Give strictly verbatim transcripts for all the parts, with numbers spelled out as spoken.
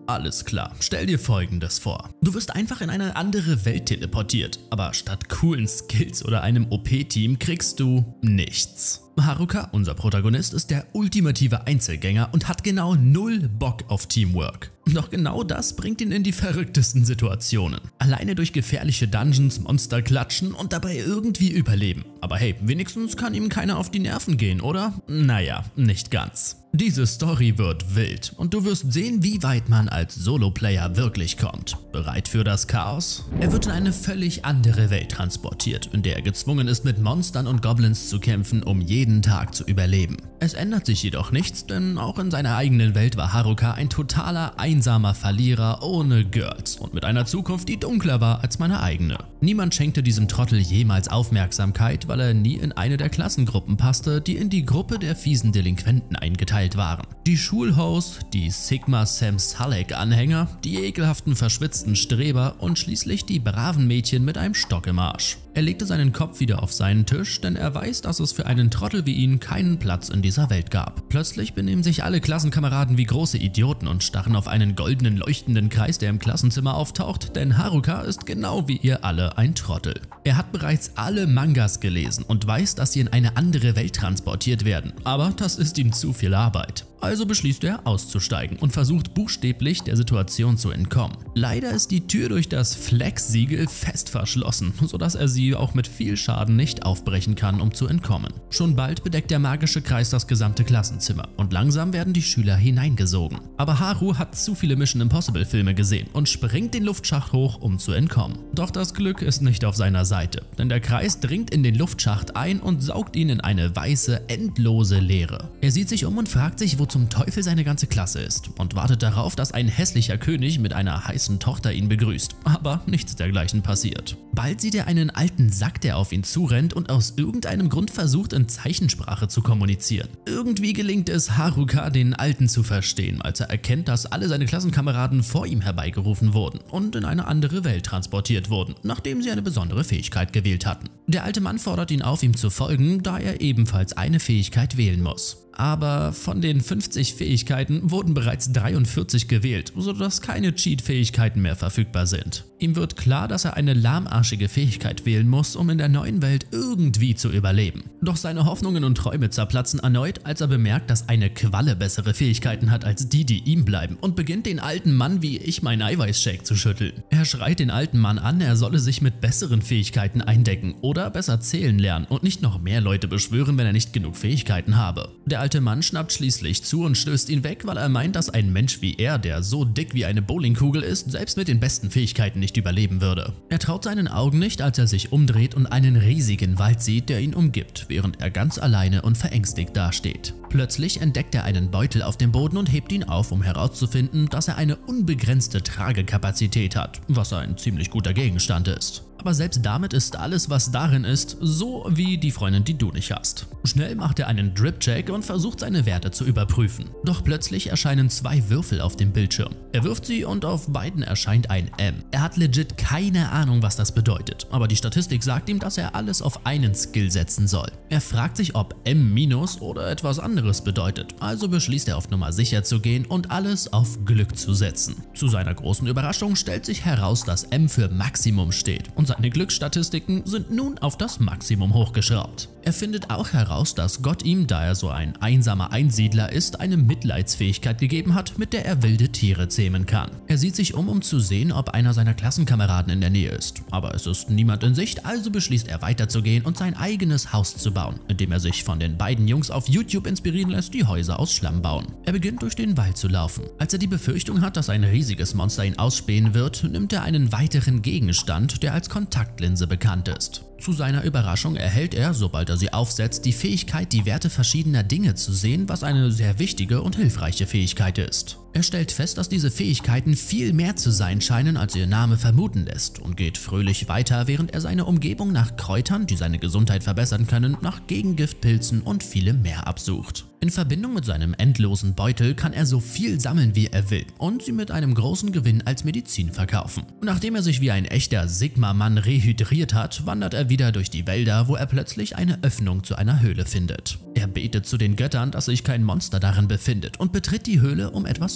Alles klar, stell dir Folgendes vor. Du wirst einfach in eine andere Welt teleportiert, aber statt coolen Skills oder einem O P-Team kriegst du nichts. Haruka, unser Protagonist, ist der ultimative Einzelgänger und hat genau null Bock auf Teamwork. Doch genau das bringt ihn in die verrücktesten Situationen. Alleine durch gefährliche Dungeons Monster klatschen und dabei irgendwie überleben. Aber hey, wenigstens kann ihm keiner auf die Nerven gehen, oder? Naja, nicht ganz. Diese Story wird wild und du wirst sehen, wie weit man als Solo-Player wirklich kommt. Bereit für das Chaos? Er wird in eine völlig andere Welt transportiert, in der er gezwungen ist, mit Monstern und Goblins zu kämpfen, um jeden Tag zu überleben. Es ändert sich jedoch nichts, denn auch in seiner eigenen Welt war Haruka ein totaler, einsamer Verlierer ohne Girls und mit einer Zukunft, die dunkler war als meine eigene. Niemand schenkte diesem Trottel jemals Aufmerksamkeit, weil er nie in eine der Klassengruppen passte, die in die Gruppe der fiesen Delinquenten eingeteilt waren. Die Schulhosts, die Sigma Sam Sulek-Anhänger, die ekelhaften verschwitzten Streber und schließlich die braven Mädchen mit einem Stock im Arsch. Er legte seinen Kopf wieder auf seinen Tisch, denn er weiß, dass es für einen Trottel wie ihn keinen Platz in dieser Welt gab. Plötzlich benehmen sich alle Klassenkameraden wie große Idioten und starren auf einen goldenen leuchtenden Kreis, der im Klassenzimmer auftaucht, denn Haruka ist genau wie ihr alle ein Trottel. Er hat bereits alle Mangas gelesen und weiß, dass sie in eine andere Welt transportiert werden, aber das ist ihm zu viel Arbeit. Also beschließt er auszusteigen und versucht buchstäblich der Situation zu entkommen. Leider ist die Tür durch das Flex-Siegel fest verschlossen, sodass er sie auch mit viel Schaden nicht aufbrechen kann, um zu entkommen. Schon bald bedeckt der magische Kreis das gesamte Klassenzimmer und langsam werden die Schüler hineingesogen. Aber Haru hat zu viele Mission Impossible Filme gesehen und springt den Luftschacht hoch, um zu entkommen. Doch das Glück ist nicht auf seiner Seite, denn der Kreis dringt in den Luftschacht ein und saugt ihn in eine weiße, endlose Leere. Er sieht sich um und fragt sich, wo zum Teufel seine ganze Klasse ist und wartet darauf, dass ein hässlicher König mit einer heißen Tochter ihn begrüßt. Aber nichts dergleichen passiert. Bald sieht er einen alten Sack, der auf ihn zurennt und aus irgendeinem Grund versucht, in Zeichensprache zu kommunizieren. Irgendwie gelingt es Haruka, den Alten zu verstehen, als er erkennt, dass alle seine Klassenkameraden vor ihm herbeigerufen wurden und in eine andere Welt transportiert wurden, nachdem sie eine besondere Fähigkeit gewählt hatten. Der alte Mann fordert ihn auf, ihm zu folgen, da er ebenfalls eine Fähigkeit wählen muss. Aber von den fünfzig Fähigkeiten wurden bereits dreiundvierzig gewählt, sodass keine Cheat-Fähigkeiten mehr verfügbar sind. Ihm wird klar, dass er eine lahmarschige Fähigkeit wählen muss, um in der neuen Welt irgendwie zu überleben. Doch seine Hoffnungen und Träume zerplatzen erneut, als er bemerkt, dass eine Qualle bessere Fähigkeiten hat als die, die ihm bleiben, und beginnt den alten Mann wie ich meinen Eiweißshake zu schütteln. Er schreit den alten Mann an, er solle sich mit besseren Fähigkeiten eindecken oder besser zählen lernen und nicht noch mehr Leute beschwören, wenn er nicht genug Fähigkeiten habe. Der alte Mann schnappt schließlich zu und stößt ihn weg, weil er meint, dass ein Mensch wie er, der so dick wie eine Bowlingkugel ist, selbst mit den besten Fähigkeiten nicht überleben würde. Er traut seinen Augen nicht, als er sich umdreht und einen riesigen Wald sieht, der ihn umgibt, während er ganz alleine und verängstigt dasteht. Plötzlich entdeckt er einen Beutel auf dem Boden und hebt ihn auf, um herauszufinden, dass er eine unbegrenzte Tragekapazität hat, was ein ziemlich guter Gegenstand ist. Aber selbst damit ist alles, was darin ist, so wie die Freundin, die du nicht hast. Schnell macht er einen Drip-Check und versucht seine Werte zu überprüfen. Doch plötzlich erscheinen zwei Würfel auf dem Bildschirm. Er wirft sie und auf beiden erscheint ein M. Er hat legit keine Ahnung, was das bedeutet, aber die Statistik sagt ihm, dass er alles auf einen Skill setzen soll. Er fragt sich, ob M minus oder etwas anderes bedeutet, also beschließt er auf Nummer sicher zu gehen und alles auf Glück zu setzen. Zu seiner großen Überraschung stellt sich heraus, dass M für Maximum steht und seine Glücksstatistiken sind nun auf das Maximum hochgeschraubt. Er findet auch heraus, dass Gott ihm, da er so ein einsamer Einsiedler ist, eine Mitleidsfähigkeit gegeben hat, mit der er wilde Tiere zähmen kann. Er sieht sich um, um zu sehen, ob einer seiner Klassenkameraden in der Nähe ist, aber es ist niemand in Sicht, also beschließt er weiterzugehen und sein eigenes Haus zu bauen, indem er sich von den beiden Jungs auf YouTube inspirieren lässt, die Häuser aus Schlamm bauen. Er beginnt durch den Wald zu laufen. Als er die Befürchtung hat, dass ein riesiges Monster ihn ausspähen wird, nimmt er einen weiteren Gegenstand, der als Kontaktlinse bekannt ist. Zu seiner Überraschung erhält er, sobald er sie aufsetzt, die Fähigkeit, die Werte verschiedener Dinge zu sehen, was eine sehr wichtige und hilfreiche Fähigkeit ist. Er stellt fest, dass diese Fähigkeiten viel mehr zu sein scheinen, als ihr Name vermuten lässt, und geht fröhlich weiter, während er seine Umgebung nach Kräutern, die seine Gesundheit verbessern können, nach Gegengiftpilzen und vielem mehr absucht. In Verbindung mit seinem endlosen Beutel kann er so viel sammeln, wie er will, und sie mit einem großen Gewinn als Medizin verkaufen. Nachdem er sich wie ein echter Sigma-Mann rehydriert hat, wandert er wieder durch die Wälder, wo er plötzlich eine Öffnung zu einer Höhle findet. Er betet zu den Göttern, dass sich kein Monster darin befindet, und betritt die Höhle, um etwas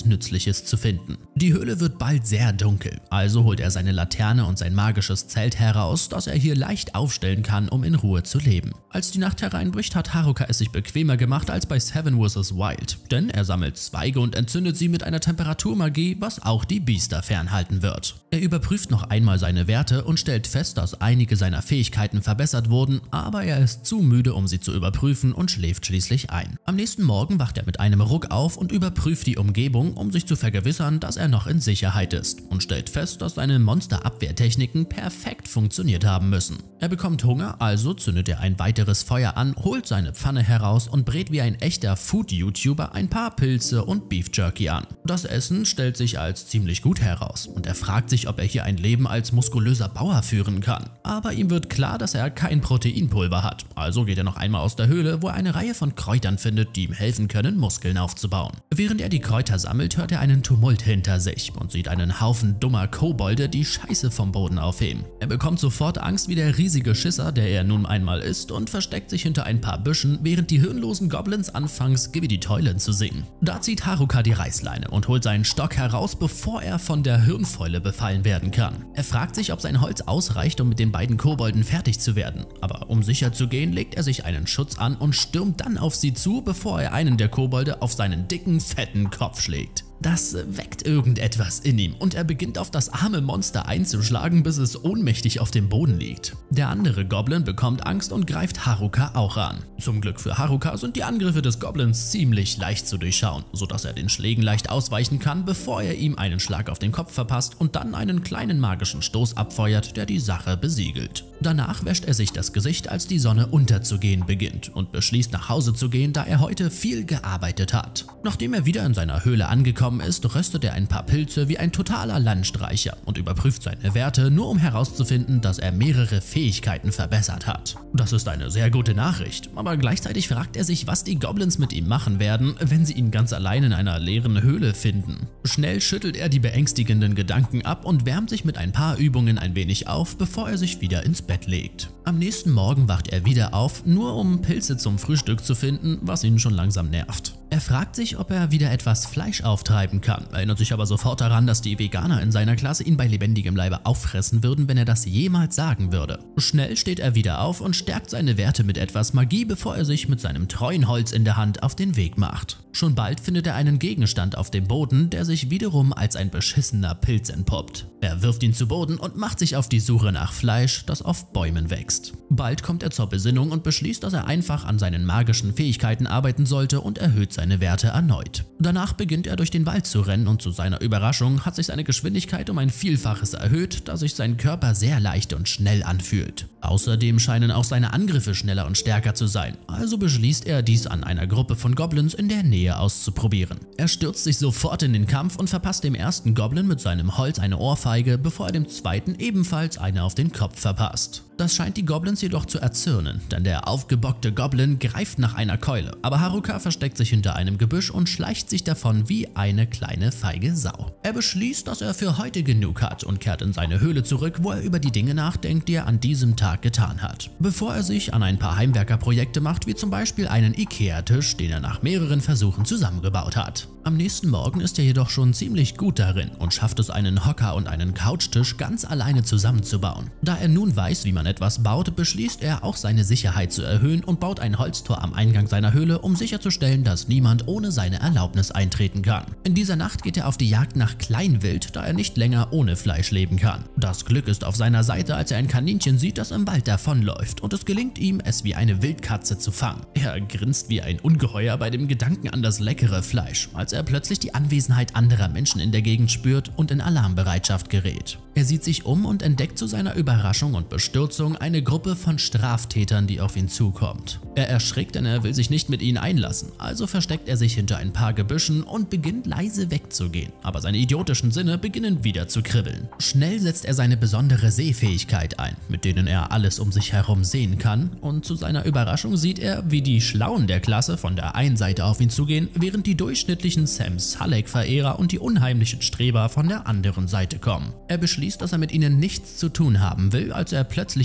Nützliches zu finden. Die Höhle wird bald sehr dunkel, also holt er seine Laterne und sein magisches Zelt heraus, das er hier leicht aufstellen kann, um in Ruhe zu leben. Als die Nacht hereinbricht, hat Haruka es sich bequemer gemacht als bei Seven versus. Wild, denn er sammelt Zweige und entzündet sie mit einer Temperaturmagie, was auch die Biester fernhalten wird. Er überprüft noch einmal seine Werte und stellt fest, dass einige seiner Fähigkeiten verbessert wurden, aber er ist zu müde, um sie zu überprüfen und schläft schließlich ein. Am nächsten Morgen wacht er mit einem Ruck auf und überprüft die Umgebung, um sich zu vergewissern, dass er noch in Sicherheit ist, und stellt fest, dass seine Monsterabwehrtechniken perfekt funktioniert haben müssen. Er bekommt Hunger, also zündet er ein weiteres Feuer an, holt seine Pfanne heraus und brät wie ein echter Food-YouTuber ein paar Pilze und Beef Jerky an. Das Essen stellt sich als ziemlich gut heraus und er fragt sich, ob er hier ein Leben als muskulöser Bauer führen kann. Aber ihm wird klar, dass er kein Proteinpulver hat, also geht er noch einmal aus der Höhle, wo er eine Reihe von Kräutern findet, die ihm helfen können, Muskeln aufzubauen. Während er die Kräuter sammelt, hört er einen Tumult hinter sich und sieht einen Haufen dummer Kobolde, die Scheiße vom Boden aufheben. Er bekommt sofort Angst wie der riesige Schisser, der er nun einmal ist, und versteckt sich hinter ein paar Büschen, während die hirnlosen Goblins anfangs Give die Toilen zu singen. Da zieht Haruka die Reißleine und holt seinen Stock heraus, bevor er von der Hirnfäule befallen werden kann. Er fragt sich, ob sein Holz ausreicht, um mit den beiden Kobolden fertig zu werden, aber um sicher zu gehen, legt er sich einen Schutz an und stürmt dann auf sie zu, bevor er einen der Kobolde auf seinen dicken, fetten Kopf schlägt. Das weckt irgendetwas in ihm und er beginnt auf das arme Monster einzuschlagen, bis es ohnmächtig auf dem Boden liegt. Der andere Goblin bekommt Angst und greift Haruka auch an. Zum Glück für Haruka sind die Angriffe des Goblins ziemlich leicht zu durchschauen, sodass er den Schlägen leicht ausweichen kann, bevor er ihm einen Schlag auf den Kopf verpasst und dann einen kleinen magischen Stoß abfeuert, der die Sache besiegelt. Danach wäscht er sich das Gesicht, als die Sonne unterzugehen beginnt und beschließt nach Hause zu gehen, da er heute viel gearbeitet hat. Nachdem er wieder in seiner Höhle angekommen ist, röstet er ein paar Pilze wie ein totaler Landstreicher und überprüft seine Werte, nur um herauszufinden, dass er mehrere Fähigkeiten verbessert hat. Das ist eine sehr gute Nachricht, aber gleichzeitig fragt er sich, was die Goblins mit ihm machen werden, wenn sie ihn ganz allein in einer leeren Höhle finden. Schnell schüttelt er die beängstigenden Gedanken ab und wärmt sich mit ein paar Übungen ein wenig auf, bevor er sich wieder ins Bett legt. Am nächsten Morgen wacht er wieder auf, nur um Pilze zum Frühstück zu finden, was ihn schon langsam nervt. Er fragt sich, ob er wieder etwas Fleisch auftreiben kann, erinnert sich aber sofort daran, dass die Veganer in seiner Klasse ihn bei lebendigem Leibe auffressen würden, wenn er das jemals sagen würde. Schnell steht er wieder auf und stärkt seine Werte mit etwas Magie, bevor er sich mit seinem treuen Holz in der Hand auf den Weg macht. Schon bald findet er einen Gegenstand auf dem Boden, der sich wiederum als ein beschissener Pilz entpuppt. Er wirft ihn zu Boden und macht sich auf die Suche nach Fleisch, das auf Bäumen wächst. Bald kommt er zur Besinnung und beschließt, dass er einfach an seinen magischen Fähigkeiten arbeiten sollte und erhöht seine Werte erneut. Danach beginnt er durch den Wald zu rennen und zu seiner Überraschung hat sich seine Geschwindigkeit um ein Vielfaches erhöht, da sich sein Körper sehr leicht und schnell anfühlt. Außerdem scheinen auch seine Angriffe schneller und stärker zu sein, also beschließt er, dies an einer Gruppe von Goblins in der Nähe auszuprobieren. Er stürzt sich sofort in den Kampf und verpasst dem ersten Goblin mit seinem Holz eine Ohrfeige, bevor er dem zweiten ebenfalls eine auf den Kopf verpasst. Das scheint die Goblins jedoch zu erzürnen, denn der aufgebockte Goblin greift nach einer Keule, aber Haruka versteckt sich hinter einem Gebüsch und schleicht sich davon wie eine kleine feige Sau. Er beschließt, dass er für heute genug hat und kehrt in seine Höhle zurück, wo er über die Dinge nachdenkt, die er an diesem Tag getan hat, bevor er sich an ein paar Heimwerkerprojekte macht, wie zum Beispiel einen Ikea-Tisch, den er nach mehreren Versuchen zusammengebaut hat. Am nächsten Morgen ist er jedoch schon ziemlich gut darin und schafft es, einen Hocker und einen Couchtisch ganz alleine zusammenzubauen. Da er nun weiß, wie man etwas baut, beschließt er auch seine Sicherheit zu erhöhen und baut ein Holztor am Eingang seiner Höhle, um sicherzustellen, dass niemand ohne seine Erlaubnis eintreten kann. In dieser Nacht geht er auf die Jagd nach Kleinwild, da er nicht länger ohne Fleisch leben kann. Das Glück ist auf seiner Seite, als er ein Kaninchen sieht, das im Wald davonläuft, und es gelingt ihm, es wie eine Wildkatze zu fangen. Er grinst wie ein Ungeheuer bei dem Gedanken an das leckere Fleisch, als er plötzlich die Anwesenheit anderer Menschen in der Gegend spürt und in Alarmbereitschaft gerät. Er sieht sich um und entdeckt zu seiner Überraschung und Bestürzung eine Gruppe von Straftätern, die auf ihn zukommt. Er erschrickt, denn er will sich nicht mit ihnen einlassen, also versteckt er sich hinter ein paar Gebüschen und beginnt leise wegzugehen, aber seine idiotischen Sinne beginnen wieder zu kribbeln. Schnell setzt er seine besondere Sehfähigkeit ein, mit denen er alles um sich herum sehen kann, und zu seiner Überraschung sieht er, wie die Schlauen der Klasse von der einen Seite auf ihn zugehen, während die durchschnittlichen Sam Salek-Verehrer und die unheimlichen Streber von der anderen Seite kommen. Er beschließt, dass er mit ihnen nichts zu tun haben will, als er plötzlich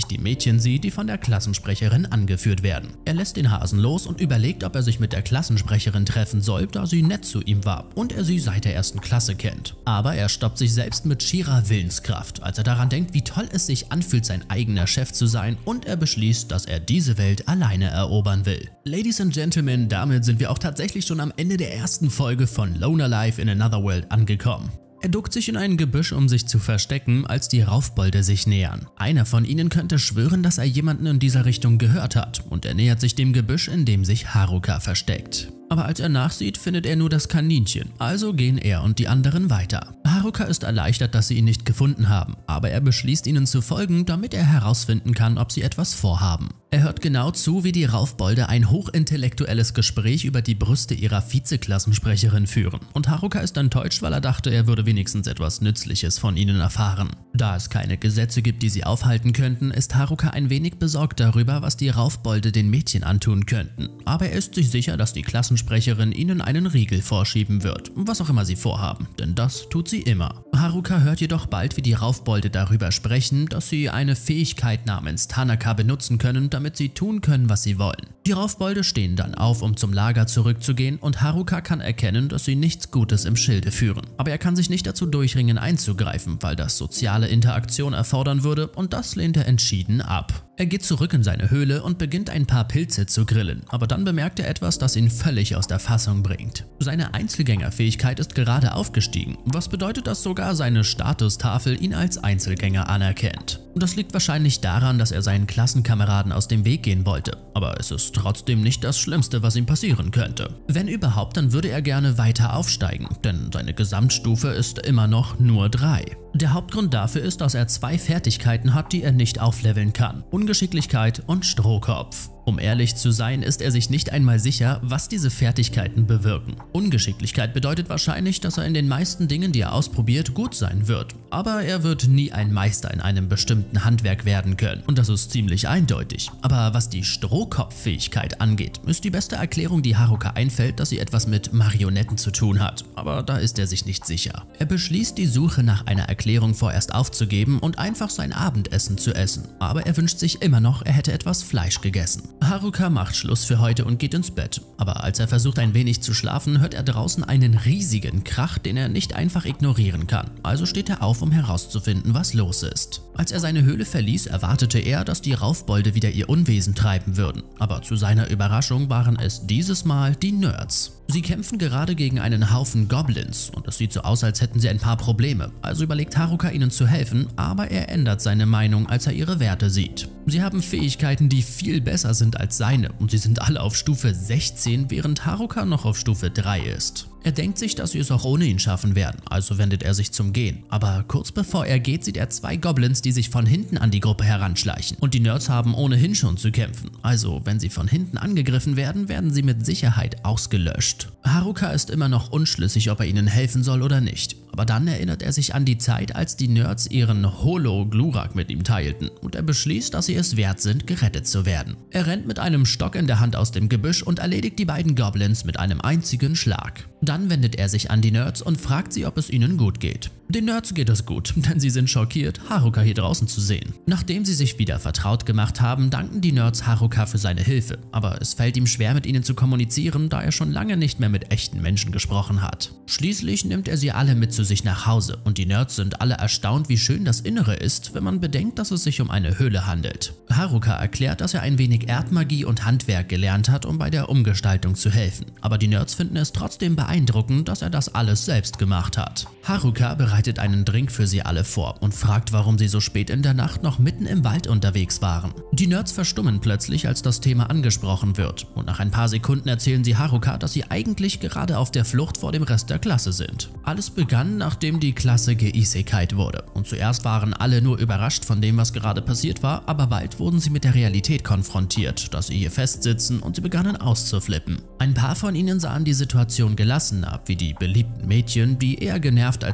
plötzlich die Mädchen sieht, die von der Klassensprecherin angeführt werden. Er lässt den Hasen los und überlegt, ob er sich mit der Klassensprecherin treffen soll, da sie nett zu ihm war und er sie seit der ersten Klasse kennt. Aber er stoppt sich selbst mit schierer Willenskraft, als er daran denkt, wie toll es sich anfühlt, sein eigener Chef zu sein, und er beschließt, dass er diese Welt alleine erobern will. Ladies and Gentlemen, damit sind wir auch tatsächlich schon am Ende der ersten Folge von Loner Life in Another World angekommen. Er duckt sich in ein Gebüsch, um sich zu verstecken, als die Raufbolde sich nähern. Einer von ihnen könnte schwören, dass er jemanden in dieser Richtung gehört hat, und er nähert sich dem Gebüsch, in dem sich Haruka versteckt. Aber als er nachsieht, findet er nur das Kaninchen, also gehen er und die anderen weiter. Haruka ist erleichtert, dass sie ihn nicht gefunden haben, aber er beschließt, ihnen zu folgen, damit er herausfinden kann, ob sie etwas vorhaben. Er hört genau zu, wie die Raufbolde ein hochintellektuelles Gespräch über die Brüste ihrer Vizeklassensprecherin führen, und Haruka ist enttäuscht, weil er dachte, er würde wenigstens etwas Nützliches von ihnen erfahren. Da es keine Gesetze gibt, die sie aufhalten könnten, ist Haruka ein wenig besorgt darüber, was die Raufbolde den Mädchen antun könnten, aber er ist sich sicher, dass die Klassensprecherin ihnen einen Riegel vorschieben wird, was auch immer sie vorhaben, denn das tut sie immer. Haruka hört jedoch bald, wie die Raufbolde darüber sprechen, dass sie eine Fähigkeit namens Tanaka benutzen können, damit sie tun können, was sie wollen. Die Raufbolde stehen dann auf, um zum Lager zurückzugehen, und Haruka kann erkennen, dass sie nichts Gutes im Schilde führen. Aber er kann sich nicht dazu durchringen, einzugreifen, weil das soziale Interaktion erfordern würde, und das lehnt er entschieden ab. Er geht zurück in seine Höhle und beginnt ein paar Pilze zu grillen, aber dann bemerkt er etwas, das ihn völlig aus der Fassung bringt. Seine Einzelgängerfähigkeit ist gerade aufgestiegen, was bedeutet, dass sogar seine Statustafel ihn als Einzelgänger anerkennt. Das liegt wahrscheinlich daran, dass er seinen Klassenkameraden aus dem Weg gehen wollte, aber es ist trotzdem nicht das Schlimmste, was ihm passieren könnte. Wenn überhaupt, dann würde er gerne weiter aufsteigen, denn seine Gesamtstufe ist immer noch nur drei. Der Hauptgrund dafür ist, dass er zwei Fertigkeiten hat, die er nicht aufleveln kann: Ungeschicklichkeit und Strohkopf. Um ehrlich zu sein, ist er sich nicht einmal sicher, was diese Fertigkeiten bewirken. Ungeschicklichkeit bedeutet wahrscheinlich, dass er in den meisten Dingen, die er ausprobiert, gut sein wird. Aber er wird nie ein Meister in einem bestimmten Handwerk werden können. Und das ist ziemlich eindeutig. Aber was die Strohkopffähigkeit angeht, ist die beste Erklärung, die Haruka einfällt, dass sie etwas mit Marionetten zu tun hat. Aber da ist er sich nicht sicher. Er beschließt, die Suche nach einer Erklärung vorerst aufzugeben und einfach sein Abendessen zu essen. Aber er wünscht sich immer noch, er hätte etwas Fleisch gegessen. Haruka macht Schluss für heute und geht ins Bett. Aber als er versucht, ein wenig zu schlafen, hört er draußen einen riesigen Krach, den er nicht einfach ignorieren kann. Also steht er auf, um herauszufinden, was los ist. Als er seine Höhle verließ, erwartete er, dass die Raufbolde wieder ihr Unwesen treiben würden. Aber zu seiner Überraschung waren es dieses Mal die Nerds. Sie kämpfen gerade gegen einen Haufen Goblins und es sieht so aus, als hätten sie ein paar Probleme. Also überlegt Haruka, ihnen zu helfen, aber er ändert seine Meinung, als er ihre Werte sieht. Sie haben Fähigkeiten, die viel besser sind als seine, und sie sind alle auf Stufe sechzehn, während Haruka noch auf Stufe drei ist. Er denkt sich, dass sie es auch ohne ihn schaffen werden, also wendet er sich zum Gehen. Aber kurz bevor er geht, sieht er zwei Goblins, die sich von hinten an die Gruppe heranschleichen. Und die Nerds haben ohnehin schon zu kämpfen, also wenn sie von hinten angegriffen werden, werden sie mit Sicherheit ausgelöscht. Haruka ist immer noch unschlüssig, ob er ihnen helfen soll oder nicht. Aber dann erinnert er sich an die Zeit, als die Nerds ihren Holo-Glurak mit ihm teilten, und er beschließt, dass sie es wert sind, gerettet zu werden. Er rennt mit einem Stock in der Hand aus dem Gebüsch und erledigt die beiden Goblins mit einem einzigen Schlag. Dann wendet er sich an die Nerds und fragt sie, ob es ihnen gut geht. Den Nerds geht es gut, denn sie sind schockiert, Haruka hier draußen zu sehen. Nachdem sie sich wieder vertraut gemacht haben, danken die Nerds Haruka für seine Hilfe, aber es fällt ihm schwer, mit ihnen zu kommunizieren, da er schon lange nicht mehr mit echten Menschen gesprochen hat. Schließlich nimmt er sie alle mit zu sich nach Hause und die Nerds sind alle erstaunt, wie schön das Innere ist, wenn man bedenkt, dass es sich um eine Höhle handelt. Haruka erklärt, dass er ein wenig Erdmagie und Handwerk gelernt hat, um bei der Umgestaltung zu helfen, aber die Nerds finden es trotzdem beeindruckend, dass er das alles selbst gemacht hat. Haruka bereitet einen Drink für sie alle vor und fragt, warum sie so spät in der Nacht noch mitten im Wald unterwegs waren. Die Nerds verstummen plötzlich, als das Thema angesprochen wird, und nach ein paar Sekunden erzählen sie Haruka, dass sie eigentlich gerade auf der Flucht vor dem Rest der Klasse sind. Alles begann, nachdem die Klasse geisekait wurde, und zuerst waren alle nur überrascht von dem, was gerade passiert war, aber bald wurden sie mit der Realität konfrontiert, dass sie hier festsitzen, und sie begannen auszuflippen. Ein paar von ihnen sahen die Situation gelassener, wie die beliebten Mädchen, die eher genervt als verängstigt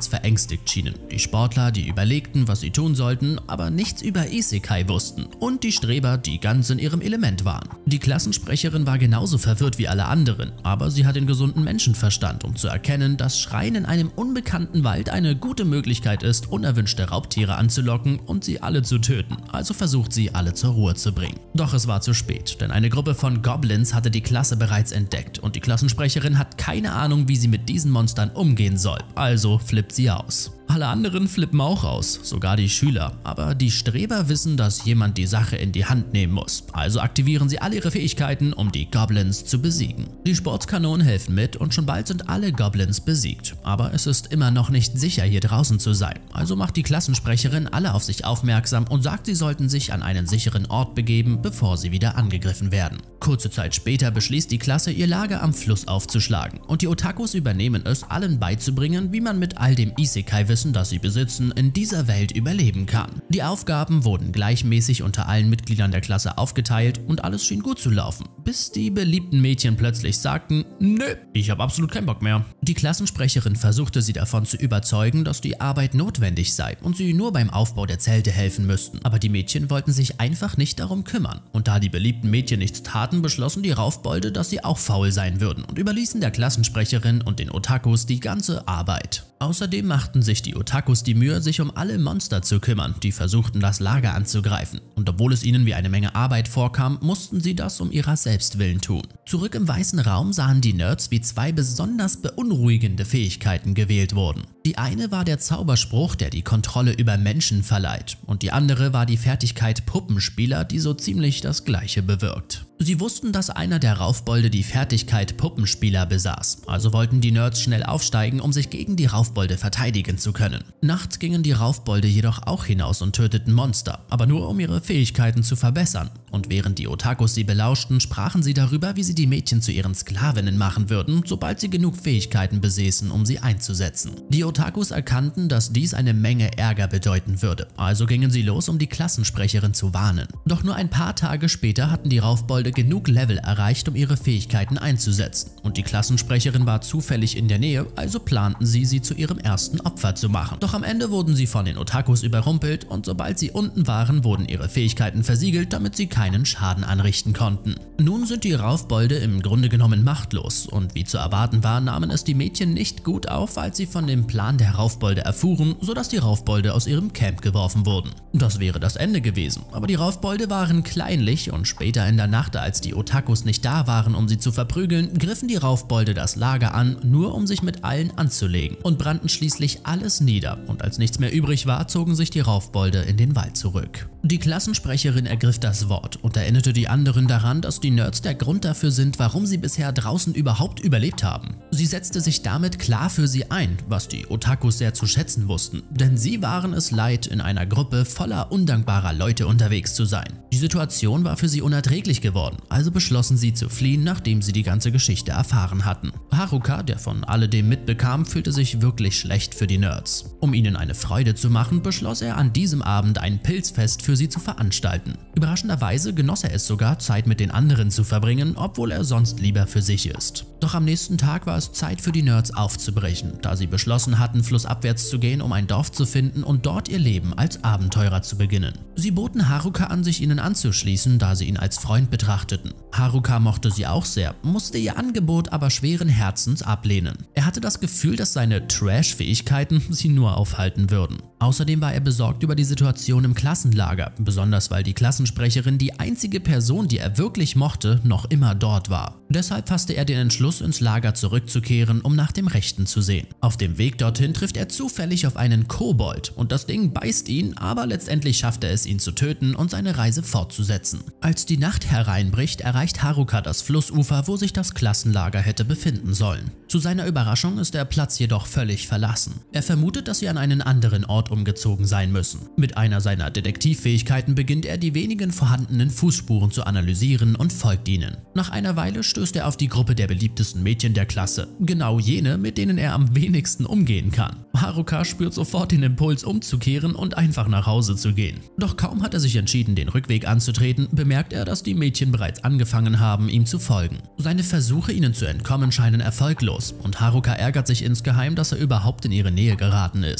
verängstigt schienen. Die Sportler, die überlegten, was sie tun sollten, aber nichts über Isekai wussten. Und die Streber, die ganz in ihrem Element waren. Die Klassensprecherin war genauso verwirrt wie alle anderen, aber sie hat den gesunden Menschenverstand, um zu erkennen, dass Schreien in einem unbekannten Wald eine gute Möglichkeit ist, unerwünschte Raubtiere anzulocken und sie alle zu töten. Also versucht sie, alle zur Ruhe zu bringen. Doch es war zu spät, denn eine Gruppe von Goblins hatte die Klasse bereits entdeckt und die Klassensprecherin hat keine Ahnung, wie sie mit diesen Monstern umgehen soll. Also flippt sie aus. Alle anderen flippen auch aus, sogar die Schüler. Aber die Streber wissen, dass jemand die Sache in die Hand nehmen muss. Also aktivieren sie alle ihre Fähigkeiten, um die Goblins zu besiegen. Die Sportskanonen helfen mit und schon bald sind alle Goblins besiegt. Aber es ist immer noch nicht sicher, hier draußen zu sein. Also macht die Klassensprecherin alle auf sich aufmerksam und sagt, sie sollten sich an einen sicheren Ort begeben, bevor sie wieder angegriffen werden. Kurze Zeit später beschließt die Klasse, ihr Lager am Fluss aufzuschlagen. Und die Otakus übernehmen es, allen beizubringen, wie man mit all dem Isekai-Wissen, das sie besitzen, in dieser Welt überleben kann. Die Aufgaben wurden gleichmäßig unter allen Mitgliedern der Klasse aufgeteilt und alles schien gut zu laufen, bis die beliebten Mädchen plötzlich sagten, nö, ich habe absolut keinen Bock mehr. Die Klassensprecherin versuchte sie davon zu überzeugen, dass die Arbeit notwendig sei und sie nur beim Aufbau der Zelte helfen müssten, aber die Mädchen wollten sich einfach nicht darum kümmern. Und da die beliebten Mädchen nichts taten, beschlossen die Raufbolde, dass sie auch faul sein würden und überließen der Klassensprecherin und den Otakus die ganze Arbeit. Außerdem machten sich die Otakus die Mühe, sich um alle Monster zu kümmern, die versuchten, das Lager anzugreifen. Und obwohl es ihnen wie eine Menge Arbeit vorkam, mussten sie das um ihrer selbst willen tun. Zurück im weißen Raum sahen die Nerds, wie zwei besonders beunruhigende Fähigkeiten gewählt wurden. Die eine war der Zauberspruch, der die Kontrolle über Menschen verleiht, und die andere war die Fertigkeit Puppenspieler, die so ziemlich das Gleiche bewirkt. Sie wussten, dass einer der Raufbolde die Fertigkeit Puppenspieler besaß, also wollten die Nerds schnell aufsteigen, um sich gegen die Raufbolde verteidigen zu können. Nachts gingen die Raufbolde jedoch auch hinaus und töteten Monster, aber nur um ihre Fähigkeiten zu verbessern. Und während die Otakus sie belauschten, sprachen sie darüber, wie sie die Mädchen zu ihren Sklavinnen machen würden, sobald sie genug Fähigkeiten besäßen, um sie einzusetzen. Die Otakus erkannten, dass dies eine Menge Ärger bedeuten würde, also gingen sie los, um die Klassensprecherin zu warnen. Doch nur ein paar Tage später hatten die Raufbolde genug Level erreicht, um ihre Fähigkeiten einzusetzen. Und die Klassensprecherin war zufällig in der Nähe, also planten sie, sie zu ihrem ersten Opfer zu machen. Doch am Ende wurden sie von den Otakus überrumpelt und sobald sie unten waren, wurden ihre Fähigkeiten versiegelt, damit sie keinen Schaden anrichten konnten. Nun sind die Raufbolde im Grunde genommen machtlos und wie zu erwarten war, nahmen es die Mädchen nicht gut auf, als sie von dem Plan der Raufbolde erfuhren, sodass die Raufbolde aus ihrem Camp geworfen wurden. Das wäre das Ende gewesen, aber die Raufbolde waren kleinlich und später in der Nacht, als die Otakus nicht da waren, um sie zu verprügeln, griffen die Raufbolde das Lager an, nur um sich mit allen anzulegen und brannten schließlich alles nieder und als nichts mehr übrig war, zogen sich die Raufbolde in den Wald zurück. Die Klassensprecherin ergriff das Wort und erinnerte die anderen daran, dass die Nerds der Grund dafür sind, warum sie bisher draußen überhaupt überlebt haben. Sie setzte sich damit klar für sie ein, was die Otakus sehr zu schätzen wussten, denn sie waren es leid, in einer Gruppe voller undankbarer Leute unterwegs zu sein. Die Situation war für sie unerträglich geworden, also beschlossen sie zu fliehen, nachdem sie die ganze Geschichte erfahren hatten. Haruka, der von alledem mitbekam, fühlte sich wirklich schlecht für die Nerds. Um ihnen eine Freude zu machen, beschloss er an diesem Abend ein Pilzfest für sie zu veranstalten. Überraschenderweise genoss er es sogar, Zeit mit den anderen zu verbringen, obwohl er sonst lieber für sich ist. Doch am nächsten Tag war es Zeit für die Nerds aufzubrechen, da sie beschlossen hatten, flussabwärts zu gehen, um ein Dorf zu finden und dort ihr Leben als Abenteurer zu beginnen. Sie boten Haruka an, sich ihnen anzuschließen, da sie ihn als Freund betrachteten. Haruka mochte sie auch sehr, musste ihr Angebot aber schweren Herzens ablehnen. Er hatte das Gefühl, dass seine Trash-Fähigkeiten sie nur aufhalten würden. Außerdem war er besorgt über die Situation im Klassenlager, besonders weil die Klassensprecherin, die einzige Person, die er wirklich mochte, noch immer dort war. Deshalb fasste er den Entschluss, ins Lager zurückzukehren, um nach dem Rechten zu sehen. Auf dem Weg dorthin trifft er zufällig auf einen Kobold und das Ding beißt ihn, aber letztendlich schafft er es, ihn zu töten und seine Reise fortzusetzen. Als die Nacht hereinbricht, erreicht Haruka das Flussufer, wo sich das Klassenlager hätte befinden sollen. Zu seiner Überraschung ist der Platz jedoch völlig verlassen. Er vermutet, dass sie an einen anderen Ort umgezogen sein müssen. Mit einer seiner Detektivfähigkeiten beginnt er, die wenigen vorhandenen Fußspuren zu analysieren und folgt ihnen. Nach einer Weile stößt er auf die Gruppe der beliebtesten Mädchen der Klasse, genau jene, mit denen er am wenigsten umgehen kann. Haruka spürt sofort den Impuls, umzukehren und einfach nach Hause zu gehen. Doch kaum hat er sich entschieden, den Rückweg anzutreten, bemerkt er, dass die Mädchen bereits angefangen haben, ihm zu folgen. Seine Versuche, ihnen zu entkommen, scheinen erfolglos und Haruka ärgert sich insgeheim, dass er überhaupt in ihre Nähe geraten ist.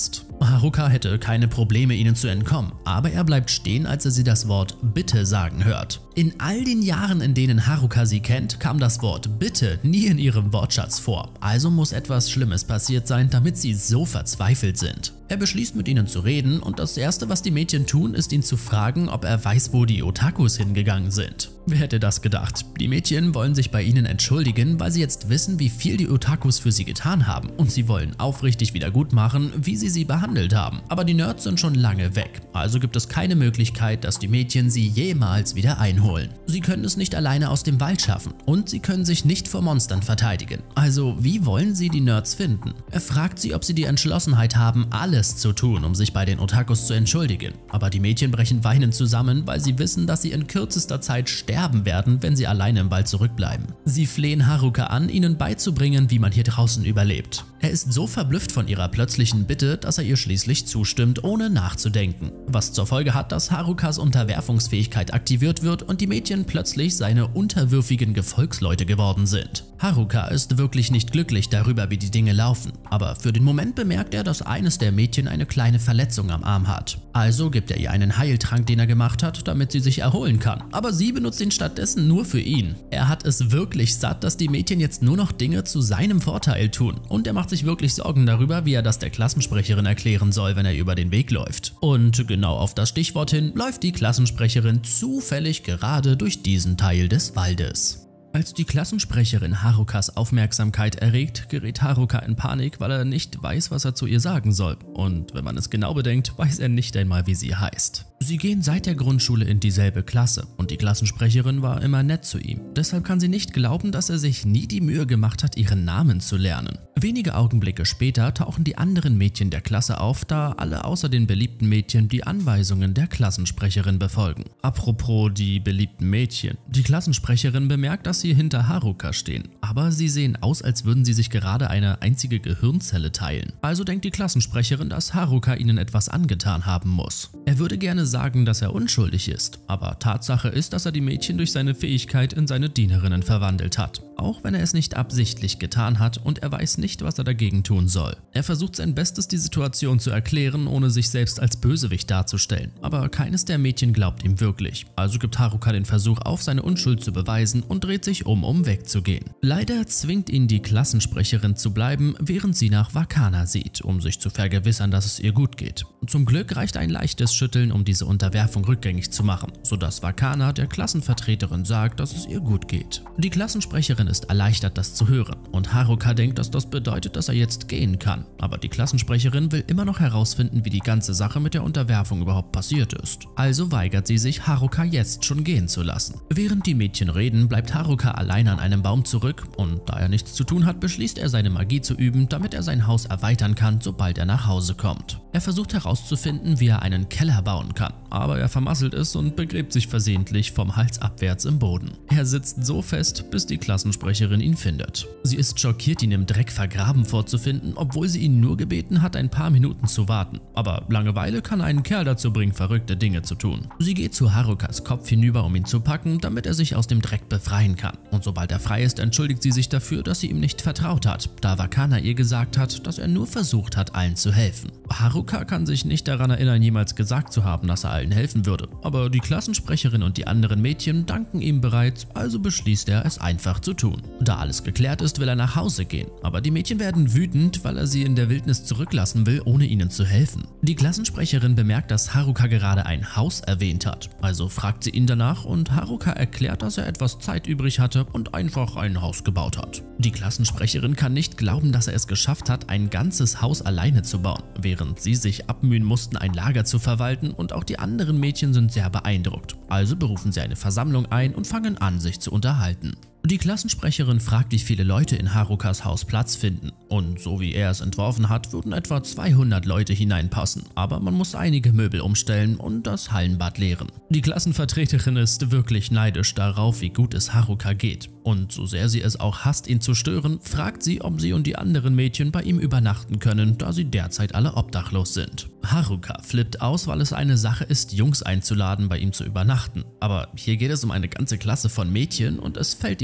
Haruka hätte keine Probleme, ihnen zu entkommen, aber er bleibt stehen, als er sie das Wort Bitte sagen hört. In all den Jahren, in denen Haruka sie kennt, kam das Wort Bitte nie in ihrem Wortschatz vor, also muss etwas Schlimmes passiert sein, damit sie so verzweifelt sind. Er beschließt, mit ihnen zu reden, und das erste, was die Mädchen tun, ist ihn zu fragen, ob er weiß, wo die Otakus hingegangen sind. Wer hätte das gedacht? Die Mädchen wollen sich bei ihnen entschuldigen, weil sie jetzt wissen, wie viel die Otakus für sie getan haben, und sie wollen aufrichtig wiedergutmachen, wie sie sie behandelt haben. Aber die Nerds sind schon lange weg, also gibt es keine Möglichkeit, dass die Mädchen sie jemals wieder einholen. Sie können es nicht alleine aus dem Wald schaffen und sie können sich nicht vor Monstern verteidigen. Also wie wollen sie die Nerds finden? Er fragt sie, ob sie die Entschlossenheit haben, alles zu tun, um sich bei den Otakus zu entschuldigen. Aber die Mädchen brechen weinend zusammen, weil sie wissen, dass sie in kürzester Zeit sterben werden, wenn sie alleine im Wald zurückbleiben. Sie flehen Haruka an, ihnen beizubringen, wie man hier draußen überlebt. Er ist so verblüfft von ihrer plötzlichen Bitte, dass er ihr schließlich zustimmt, ohne nachzudenken. Was zur Folge hat, dass Harukas Unterwerfungsfähigkeit aktiviert wird und die Mädchen plötzlich seine unterwürfigen Gefolgsleute geworden sind. Haruka ist wirklich nicht glücklich darüber, wie die Dinge laufen, aber für den Moment bemerkt er, dass eines der Mädchen eine kleine Verletzung am Arm hat. Also gibt er ihr einen Heiltrank, den er gemacht hat, damit sie sich erholen kann, aber sie benutzt ihn stattdessen nur für ihn. Er hat es wirklich satt, dass die Mädchen jetzt nur noch Dinge zu seinem Vorteil tun, und er macht sich wirklich Sorgen darüber, wie er das der Klassensprecherin erklären soll, wenn er über den Weg läuft. Und genau auf das Stichwort hin läuft die Klassensprecherin zufällig gerade durch diesen Teil des Waldes. Als die Klassensprecherin Harukas Aufmerksamkeit erregt, gerät Haruka in Panik, weil er nicht weiß, was er zu ihr sagen soll. Und wenn man es genau bedenkt, weiß er nicht einmal, wie sie heißt. Sie gehen seit der Grundschule in dieselbe Klasse und die Klassensprecherin war immer nett zu ihm. Deshalb kann sie nicht glauben, dass er sich nie die Mühe gemacht hat, ihren Namen zu lernen. Wenige Augenblicke später tauchen die anderen Mädchen der Klasse auf, da alle außer den beliebten Mädchen die Anweisungen der Klassensprecherin befolgen. Apropos die beliebten Mädchen. Die Klassensprecherin bemerkt, dass sie hinter Haruka stehen, aber sie sehen aus, als würden sie sich gerade eine einzige Gehirnzelle teilen. Also denkt die Klassensprecherin, dass Haruka ihnen etwas angetan haben muss. Er würde gerne sagen, dass er unschuldig ist, aber Tatsache ist, dass er die Mädchen durch seine Fähigkeit in seine Dienerinnen verwandelt hat. Auch wenn er es nicht absichtlich getan hat und er weiß nicht, was er dagegen tun soll. Er versucht sein Bestes, die Situation zu erklären, ohne sich selbst als Bösewicht darzustellen, aber keines der Mädchen glaubt ihm wirklich. Also gibt Haruka den Versuch auf, seine Unschuld zu beweisen und dreht sich um, um wegzugehen. Leider zwingt ihn die Klassensprecherin zu bleiben, während sie nach Wakana sieht, um sich zu vergewissern, dass es ihr gut geht. Zum Glück reicht ein leichtes Schütteln, um diese Unterwerfung rückgängig zu machen, sodass Wakana der Klassenvertreterin sagt, dass es ihr gut geht. Die Klassensprecherin ist erleichtert, das zu hören, und Haruka denkt, dass das bedeutet, dass er jetzt gehen kann. Aber die Klassensprecherin will immer noch herausfinden, wie die ganze Sache mit der Unterwerfung überhaupt passiert ist. Also weigert sie sich, Haruka jetzt schon gehen zu lassen. Während die Mädchen reden, bleibt Haruka alleine an einem Baum zurück, und da er nichts zu tun hat, beschließt er, seine Magie zu üben, damit er sein Haus erweitern kann, sobald er nach Hause kommt. Er versucht herauszufinden, wie er einen Keller bauen kann, aber er vermasselt es und begräbt sich versehentlich vom Hals abwärts im Boden. Er sitzt so fest, bis die Klassensprecherin ihn findet. Sie ist schockiert, ihn im Dreck vergraben vorzufinden, obwohl sie ihn nur gebeten hat, ein paar Minuten zu warten. Aber Langeweile kann einen Kerl dazu bringen, verrückte Dinge zu tun. Sie geht zu Harukas Kopf hinüber, um ihn zu packen, damit er sich aus dem Dreck befreien kann. Und sobald er frei ist, entschuldigt sie sich dafür, dass sie ihm nicht vertraut hat, da Wakana ihr gesagt hat, dass er nur versucht hat, allen zu helfen. Haruka kann sich nicht daran erinnern, jemals gesagt zu haben, dass er allen helfen würde. Aber die Klassensprecherin und die anderen Mädchen danken ihm bereits, also beschließt er, es einfach zu tun. Da alles geklärt ist, will er nach Hause gehen, aber die Mädchen werden wütend, weil er sie in der Wildnis zurücklassen will, ohne ihnen zu helfen. Die Klassensprecherin bemerkt, dass Haruka gerade ein Haus erwähnt hat, also fragt sie ihn danach und Haruka erklärt, dass er etwas Zeit übrig hatte und einfach ein Haus gebaut hat. Die Klassensprecherin kann nicht glauben, dass er es geschafft hat, ein ganzes Haus alleine zu bauen, während sie sich abmühen mussten, ein Lager zu verwalten, und auch die anderen Mädchen sind sehr beeindruckt. Also berufen sie eine Versammlung ein und fangen an, sich zu unterhalten. Die Klassensprecherin fragt, wie viele Leute in Harukas Haus Platz finden, und so wie er es entworfen hat, würden etwa zweihundert Leute hineinpassen, aber man muss einige Möbel umstellen und das Hallenbad leeren. Die Klassenvertreterin ist wirklich neidisch darauf, wie gut es Haruka geht, und so sehr sie es auch hasst, ihn zu stören, fragt sie, ob sie und die anderen Mädchen bei ihm übernachten können, da sie derzeit alle obdachlos sind. Haruka flippt aus, weil es eine Sache ist, Jungs einzuladen, bei ihm zu übernachten, aber hier geht es um eine ganze Klasse von Mädchen und es fällt ihm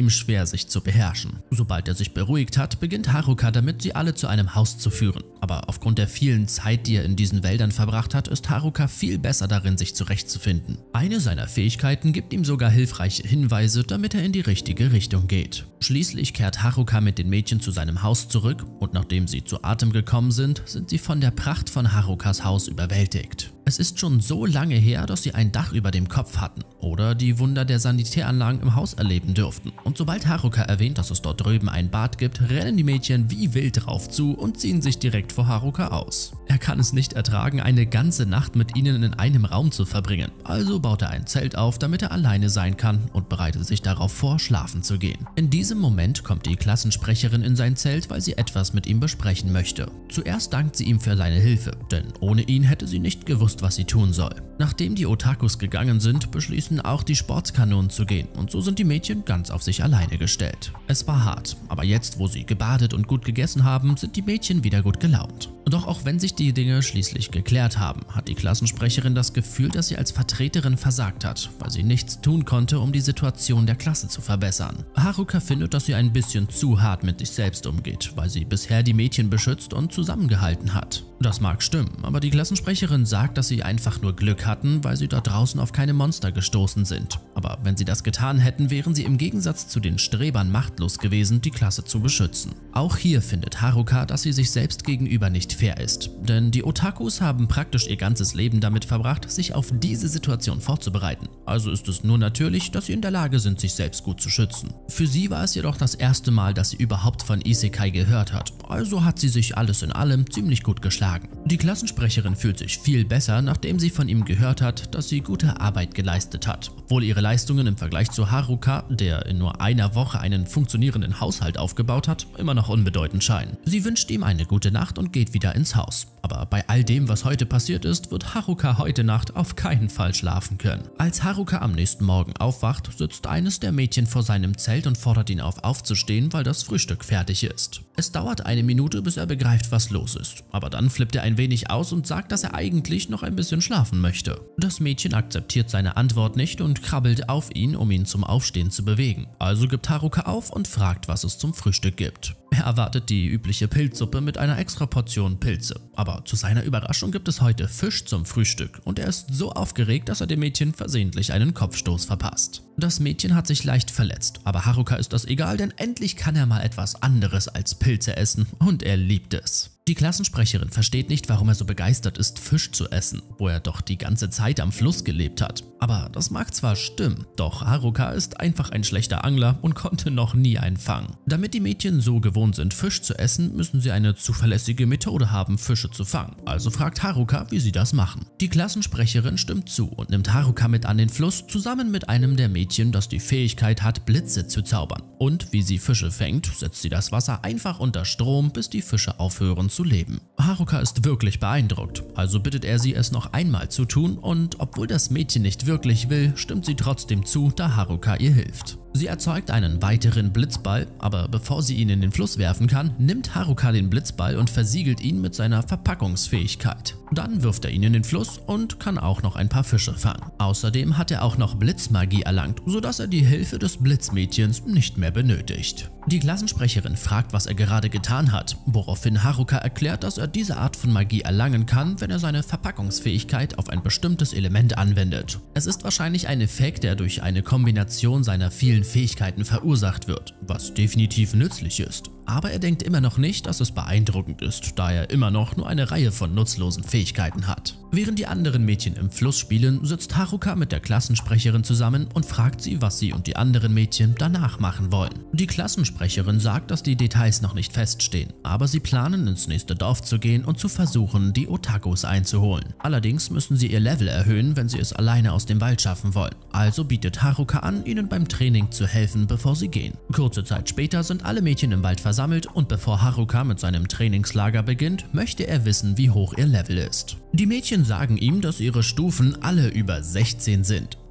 ihm schwer, sich zu beherrschen. Sobald er sich beruhigt hat, beginnt Haruka damit, sie alle zu einem Haus zu führen. Aber aufgrund der vielen Zeit, die er in diesen Wäldern verbracht hat, ist Haruka viel besser darin, sich zurechtzufinden. Eine seiner Fähigkeiten gibt ihm sogar hilfreiche Hinweise, damit er in die richtige Richtung geht. Schließlich kehrt Haruka mit den Mädchen zu seinem Haus zurück und nachdem sie zu Atem gekommen sind, sind sie von der Pracht von Harukas Haus überwältigt. Es ist schon so lange her, dass sie ein Dach über dem Kopf hatten oder die Wunder der Sanitäranlagen im Haus erleben durften. Und sobald Haruka erwähnt, dass es dort drüben ein Bad gibt, rennen die Mädchen wie wild drauf zu und ziehen sich direkt vor Haruka aus. Er kann es nicht ertragen, eine ganze Nacht mit ihnen in einem Raum zu verbringen. Also baut er ein Zelt auf, damit er alleine sein kann und bereitet sich darauf vor, schlafen zu gehen. In diesem Moment kommt die Klassensprecherin in sein Zelt, weil sie etwas mit ihm besprechen möchte. Zuerst dankt sie ihm für seine Hilfe, denn ohne ihn hätte sie nicht gewusst, was sie tun soll. Nachdem die Otakus gegangen sind, beschließen auch die Sportskanonen zu gehen und so sind die Mädchen ganz auf sich alleine gestellt. Es war hart, aber jetzt, wo sie gebadet und gut gegessen haben, sind die Mädchen wieder gut gelaunt. Doch auch wenn sich die Dinge schließlich geklärt haben, hat die Klassensprecherin das Gefühl, dass sie als Vertreterin versagt hat, weil sie nichts tun konnte, um die Situation der Klasse zu verbessern. Haruka findet, dass sie ein bisschen zu hart mit sich selbst umgeht, weil sie bisher die Mädchen beschützt und zusammengehalten hat. Das mag stimmen, aber die Klassensprecherin sagt, dass sie einfach nur Glück hatten, weil sie dort draußen auf keine Monster gestoßen sind. Aber wenn sie das getan hätten, wären sie im Gegensatz zu den Strebern machtlos gewesen, die Klasse zu beschützen. Auch hier findet Haruka, dass sie sich selbst gegenüber nicht fair ist, denn die Otakus haben praktisch ihr ganzes Leben damit verbracht, sich auf diese Situation vorzubereiten. Also ist es nur natürlich, dass sie in der Lage sind, sich selbst gut zu schützen. Für sie war es jedoch das erste Mal, dass sie überhaupt von Isekai gehört hat, also hat sie sich alles in allem ziemlich gut geschlagen. Die Klassensprecherin fühlt sich viel besser, nachdem sie von ihm gehört hat, dass sie gute Arbeit geleistet hat. Obwohl ihre Leistungen im Vergleich zu Haruka, der in nur einer Woche einen funktionierenden Haushalt aufgebaut hat, immer noch unbedeutend scheinen. Sie wünscht ihm eine gute Nacht und geht wieder ins Haus. Aber bei all dem, was heute passiert ist, wird Haruka heute Nacht auf keinen Fall schlafen können. Als Haruka am nächsten Morgen aufwacht, sitzt eines der Mädchen vor seinem Zelt und fordert ihn auf, aufzustehen, weil das Frühstück fertig ist. Es dauert eine Minute, bis er begreift, was los ist. Aber dann flippt er ein wenig aus und sagt, dass er eigentlich noch ein bisschen schlafen möchte. Das Mädchen akzeptiert seine Antwort nicht und krabbelt auf ihn, um ihn zum Aufstehen zu bewegen. Also gibt Haruka auf und fragt, was es zum Frühstück gibt. Er erwartet die übliche Pilzsuppe mit einer extra Portion Pilze. Aber zu seiner Überraschung gibt es heute Fisch zum Frühstück und er ist so aufgeregt, dass er dem Mädchen versehentlich einen Kopfstoß verpasst. Das Mädchen hat sich leicht verletzt, aber Haruka ist das egal, denn endlich kann er mal etwas anderes als Pilze essen und er liebt es. Die Klassensprecherin versteht nicht, warum er so begeistert ist, Fisch zu essen, wo er doch die ganze Zeit am Fluss gelebt hat. Aber das mag zwar stimmen, doch Haruka ist einfach ein schlechter Angler und konnte noch nie einen fangen. Damit die Mädchen so gewohnt sind, Fisch zu essen, müssen sie eine zuverlässige Methode haben, Fische zu fangen. Also fragt Haruka, wie sie das machen. Die Klassensprecherin stimmt zu und nimmt Haruka mit an den Fluss, zusammen mit einem der Mädchen, das die Fähigkeit hat, Blitze zu zaubern. Und wie sie Fische fängt, setzt sie das Wasser einfach unter Strom, bis die Fische aufhören zu leben. Haruka ist wirklich beeindruckt, also bittet er sie, es noch einmal zu tun und obwohl das Mädchen nicht wirklich will, stimmt sie trotzdem zu, da Haruka ihr hilft. Sie erzeugt einen weiteren Blitzball, aber bevor sie ihn in den Fluss werfen kann, nimmt Haruka den Blitzball und versiegelt ihn mit seiner Verpackungsfähigkeit. Dann wirft er ihn in den Fluss und kann auch noch ein paar Fische fangen. Außerdem hat er auch noch Blitzmagie erlangt, sodass er die Hilfe des Blitzmädchens nicht mehr benötigt. Die Klassensprecherin fragt, was er gerade getan hat, woraufhin Haruka erklärt, dass er diese Art von Magie erlangen kann, wenn er seine Verpackungsfähigkeit auf ein bestimmtes Element anwendet. Es ist wahrscheinlich ein Effekt, der durch eine Kombination seiner vielen Fähigkeiten verursacht wird, was definitiv nützlich ist. Aber er denkt immer noch nicht, dass es beeindruckend ist, da er immer noch nur eine Reihe von nutzlosen Fähigkeiten hat. Während die anderen Mädchen im Fluss spielen, sitzt Haruka mit der Klassensprecherin zusammen und fragt sie, was sie und die anderen Mädchen danach machen wollen. Die Klassensprecherin sagt, dass die Details noch nicht feststehen, aber sie planen, ins nächste Dorf zu gehen und zu versuchen, die Otakus einzuholen. Allerdings müssen sie ihr Level erhöhen, wenn sie es alleine aus dem Wald schaffen wollen. Also bietet Haruka an, ihnen beim Training zu helfen, bevor sie gehen. Kurze Zeit später sind alle Mädchen im Wald versammelt und bevor Haruka mit seinem Trainingslager beginnt, möchte er wissen, wie hoch ihr Level ist. Die Mädchen sagen ihm, dass ihre Stufen alle über sechzehn sind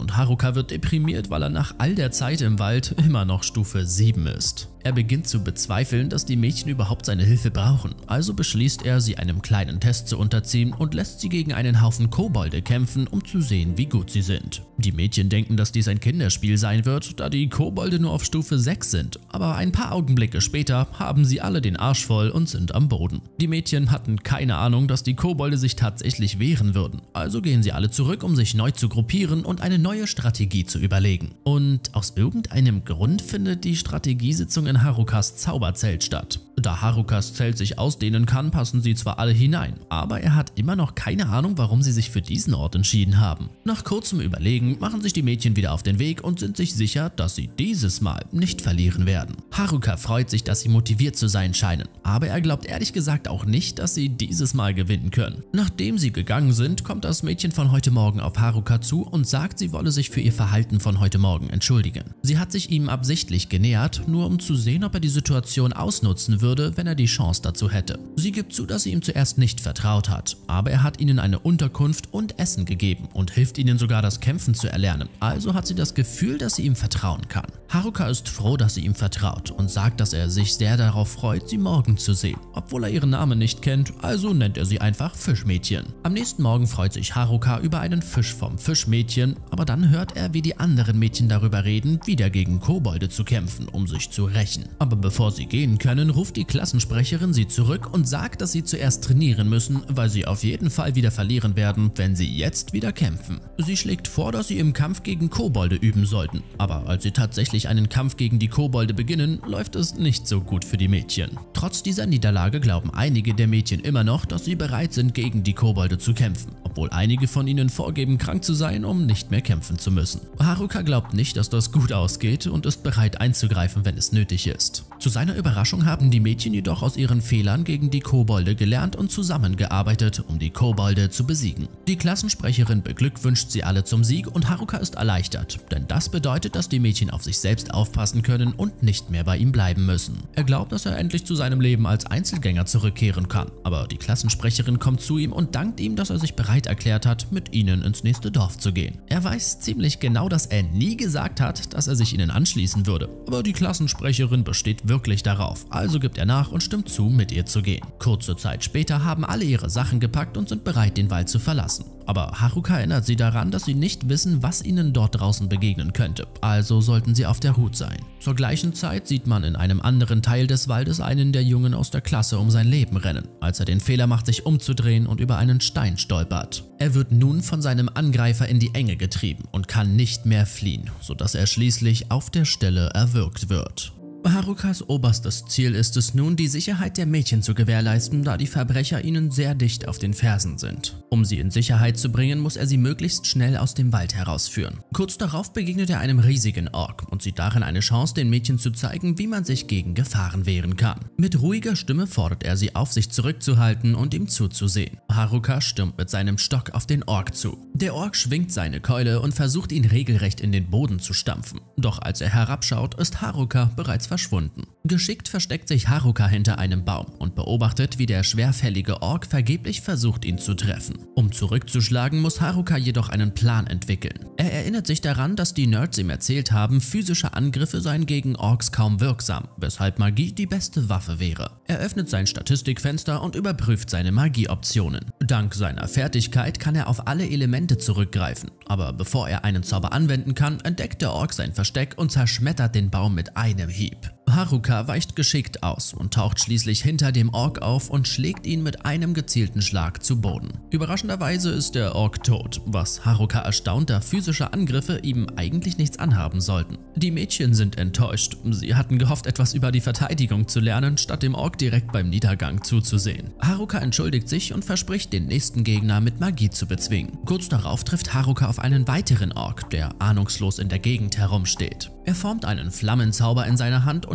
und Haruka wird deprimiert, weil er nach all der Zeit im Wald immer noch Stufe sieben ist. Er beginnt zu bezweifeln, dass die Mädchen überhaupt seine Hilfe brauchen, also beschließt er, sie einem kleinen Test zu unterziehen und lässt sie gegen einen Haufen Kobolde kämpfen, um zu sehen, wie gut sie sind. Die Mädchen denken, dass dies ein Kinderspiel sein wird, da die Kobolde nur auf Stufe sechs sind, aber ein paar Augenblicke später haben sie alle den Arsch voll und sind am Boden. Die Mädchen hatten keine Ahnung, dass die Kobolde sich tatsächlich wehren würden, also gehen sie alle zurück, um sich neu zu gruppieren und eine neue Strategie zu überlegen. Und aus irgendeinem Grund findet die Strategiesitzung in Harukas Zauberzelt statt. Da Harukas Zelt sich ausdehnen kann, passen sie zwar alle hinein, aber er hat immer noch keine Ahnung, warum sie sich für diesen Ort entschieden haben. Nach kurzem Überlegen machen sich die Mädchen wieder auf den Weg und sind sich sicher, dass sie dieses Mal nicht verlieren werden. Haruka freut sich, dass sie motiviert zu sein scheinen, aber er glaubt ehrlich gesagt auch nicht, dass sie dieses Mal gewinnen können. Nachdem sie gegangen sind, kommt das Mädchen von heute Morgen auf Haruka zu und sagt, sie wolle sich für ihr Verhalten von heute Morgen entschuldigen. Sie hat sich ihm absichtlich genähert, nur um zu sehen, ob er die Situation ausnutzen würde, wenn er die Chance dazu hätte. Sie gibt zu, dass sie ihm zuerst nicht vertraut hat, aber er hat ihnen eine Unterkunft und Essen gegeben und hilft ihnen sogar, das Kämpfen zu erlernen, also hat sie das Gefühl, dass sie ihm vertrauen kann. Haruka ist froh, dass sie ihm vertraut und sagt, dass er sich sehr darauf freut, sie morgen zu sehen, obwohl er ihren Namen nicht kennt, also nennt er sie einfach Fischmädchen. Am nächsten Morgen freut sich Haruka über einen Fisch vom Fischmädchen, aber dann hört er, wie die anderen Mädchen darüber reden, wieder gegen Kobolde zu kämpfen, um sich zu rächen. Aber bevor sie gehen können, ruft die Klassensprecherin sie zurück und sagt, dass sie zuerst trainieren müssen, weil sie auf jeden Fall wieder verlieren werden, wenn sie jetzt wieder kämpfen. Sie schlägt vor, dass sie im Kampf gegen Kobolde üben sollten, aber als sie tatsächlich einen Kampf gegen die Kobolde beginnen, läuft es nicht so gut für die Mädchen. Trotz dieser Niederlage glauben einige der Mädchen immer noch, dass sie bereit sind, gegen die Kobolde zu kämpfen, obwohl einige von ihnen vorgeben, krank zu sein, um nicht mehr kämpfen zu müssen. Haruka glaubt nicht, dass das gut ausgeht und ist bereit einzugreifen, wenn es nötig ist. Zu seiner Überraschung haben die Mädchen jedoch aus ihren Fehlern gegen die Kobolde gelernt und zusammengearbeitet, um die Kobolde zu besiegen. Die Klassensprecherin beglückwünscht sie alle zum Sieg und Haruka ist erleichtert, denn das bedeutet, dass die Mädchen auf sich selbst aufpassen können und nicht mehr bei ihm bleiben müssen. Er glaubt, dass er endlich zu seinem Leben als Einzelgänger zurückkehren kann, aber die Klassensprecherin kommt zu ihm und dankt ihm, dass er sich bereit erklärt hat, mit ihnen ins nächste Dorf zu gehen. Er weiß ziemlich genau, dass er nie gesagt hat, dass er sich ihnen anschließen würde, aber die Klassensprecherin besteht wirklich darauf, also gibt er nach und stimmt zu, mit ihr zu gehen. Kurze Zeit später haben alle ihre Sachen gepackt und sind bereit, den Wald zu verlassen. Aber Haruka erinnert sie daran, dass sie nicht wissen, was ihnen dort draußen begegnen könnte, also sollten sie auf der Hut sein. Zur gleichen Zeit sieht man in einem anderen Teil des Waldes einen der Jungen aus der Klasse um sein Leben rennen, als er den Fehler macht, sich umzudrehen und über einen Stein stolpert. Er wird nun von seinem Angreifer in die Enge getrieben und kann nicht mehr fliehen, sodass er schließlich auf der Stelle erwürgt wird. Harukas oberstes Ziel ist es nun, die Sicherheit der Mädchen zu gewährleisten, da die Verbrecher ihnen sehr dicht auf den Fersen sind. Um sie in Sicherheit zu bringen, muss er sie möglichst schnell aus dem Wald herausführen. Kurz darauf begegnet er einem riesigen Ork und sieht darin eine Chance, den Mädchen zu zeigen, wie man sich gegen Gefahren wehren kann. Mit ruhiger Stimme fordert er sie auf, sich zurückzuhalten und ihm zuzusehen. Haruka stürmt mit seinem Stock auf den Ork zu. Der Ork schwingt seine Keule und versucht, ihn regelrecht in den Boden zu stampfen. Doch als er herabschaut, ist Haruka bereits verschwunden. Geschickt versteckt sich Haruka hinter einem Baum und beobachtet, wie der schwerfällige Ork vergeblich versucht, ihn zu treffen. Um zurückzuschlagen, muss Haruka jedoch einen Plan entwickeln. Er erinnert sich daran, dass die Nerds ihm erzählt haben, physische Angriffe seien gegen Orks kaum wirksam, weshalb Magie die beste Waffe wäre. Er öffnet sein Statistikfenster und überprüft seine Magieoptionen. Dank seiner Fertigkeit kann er auf alle Elemente zurückgreifen, aber bevor er einen Zauber anwenden kann, entdeckt der Ork sein Versteck und zerschmettert den Baum mit einem Hieb. Haruka weicht geschickt aus und taucht schließlich hinter dem Ork auf und schlägt ihn mit einem gezielten Schlag zu Boden. Überraschenderweise ist der Ork tot, was Haruka erstaunt, da physische Angriffe ihm eigentlich nichts anhaben sollten. Die Mädchen sind enttäuscht. Sie hatten gehofft, etwas über die Verteidigung zu lernen, statt dem Ork direkt beim Niedergang zuzusehen. Haruka entschuldigt sich und verspricht, den nächsten Gegner mit Magie zu bezwingen. Kurz darauf trifft Haruka auf einen weiteren Ork, der ahnungslos in der Gegend herumsteht. Er formt einen Flammenzauber in seiner Hand und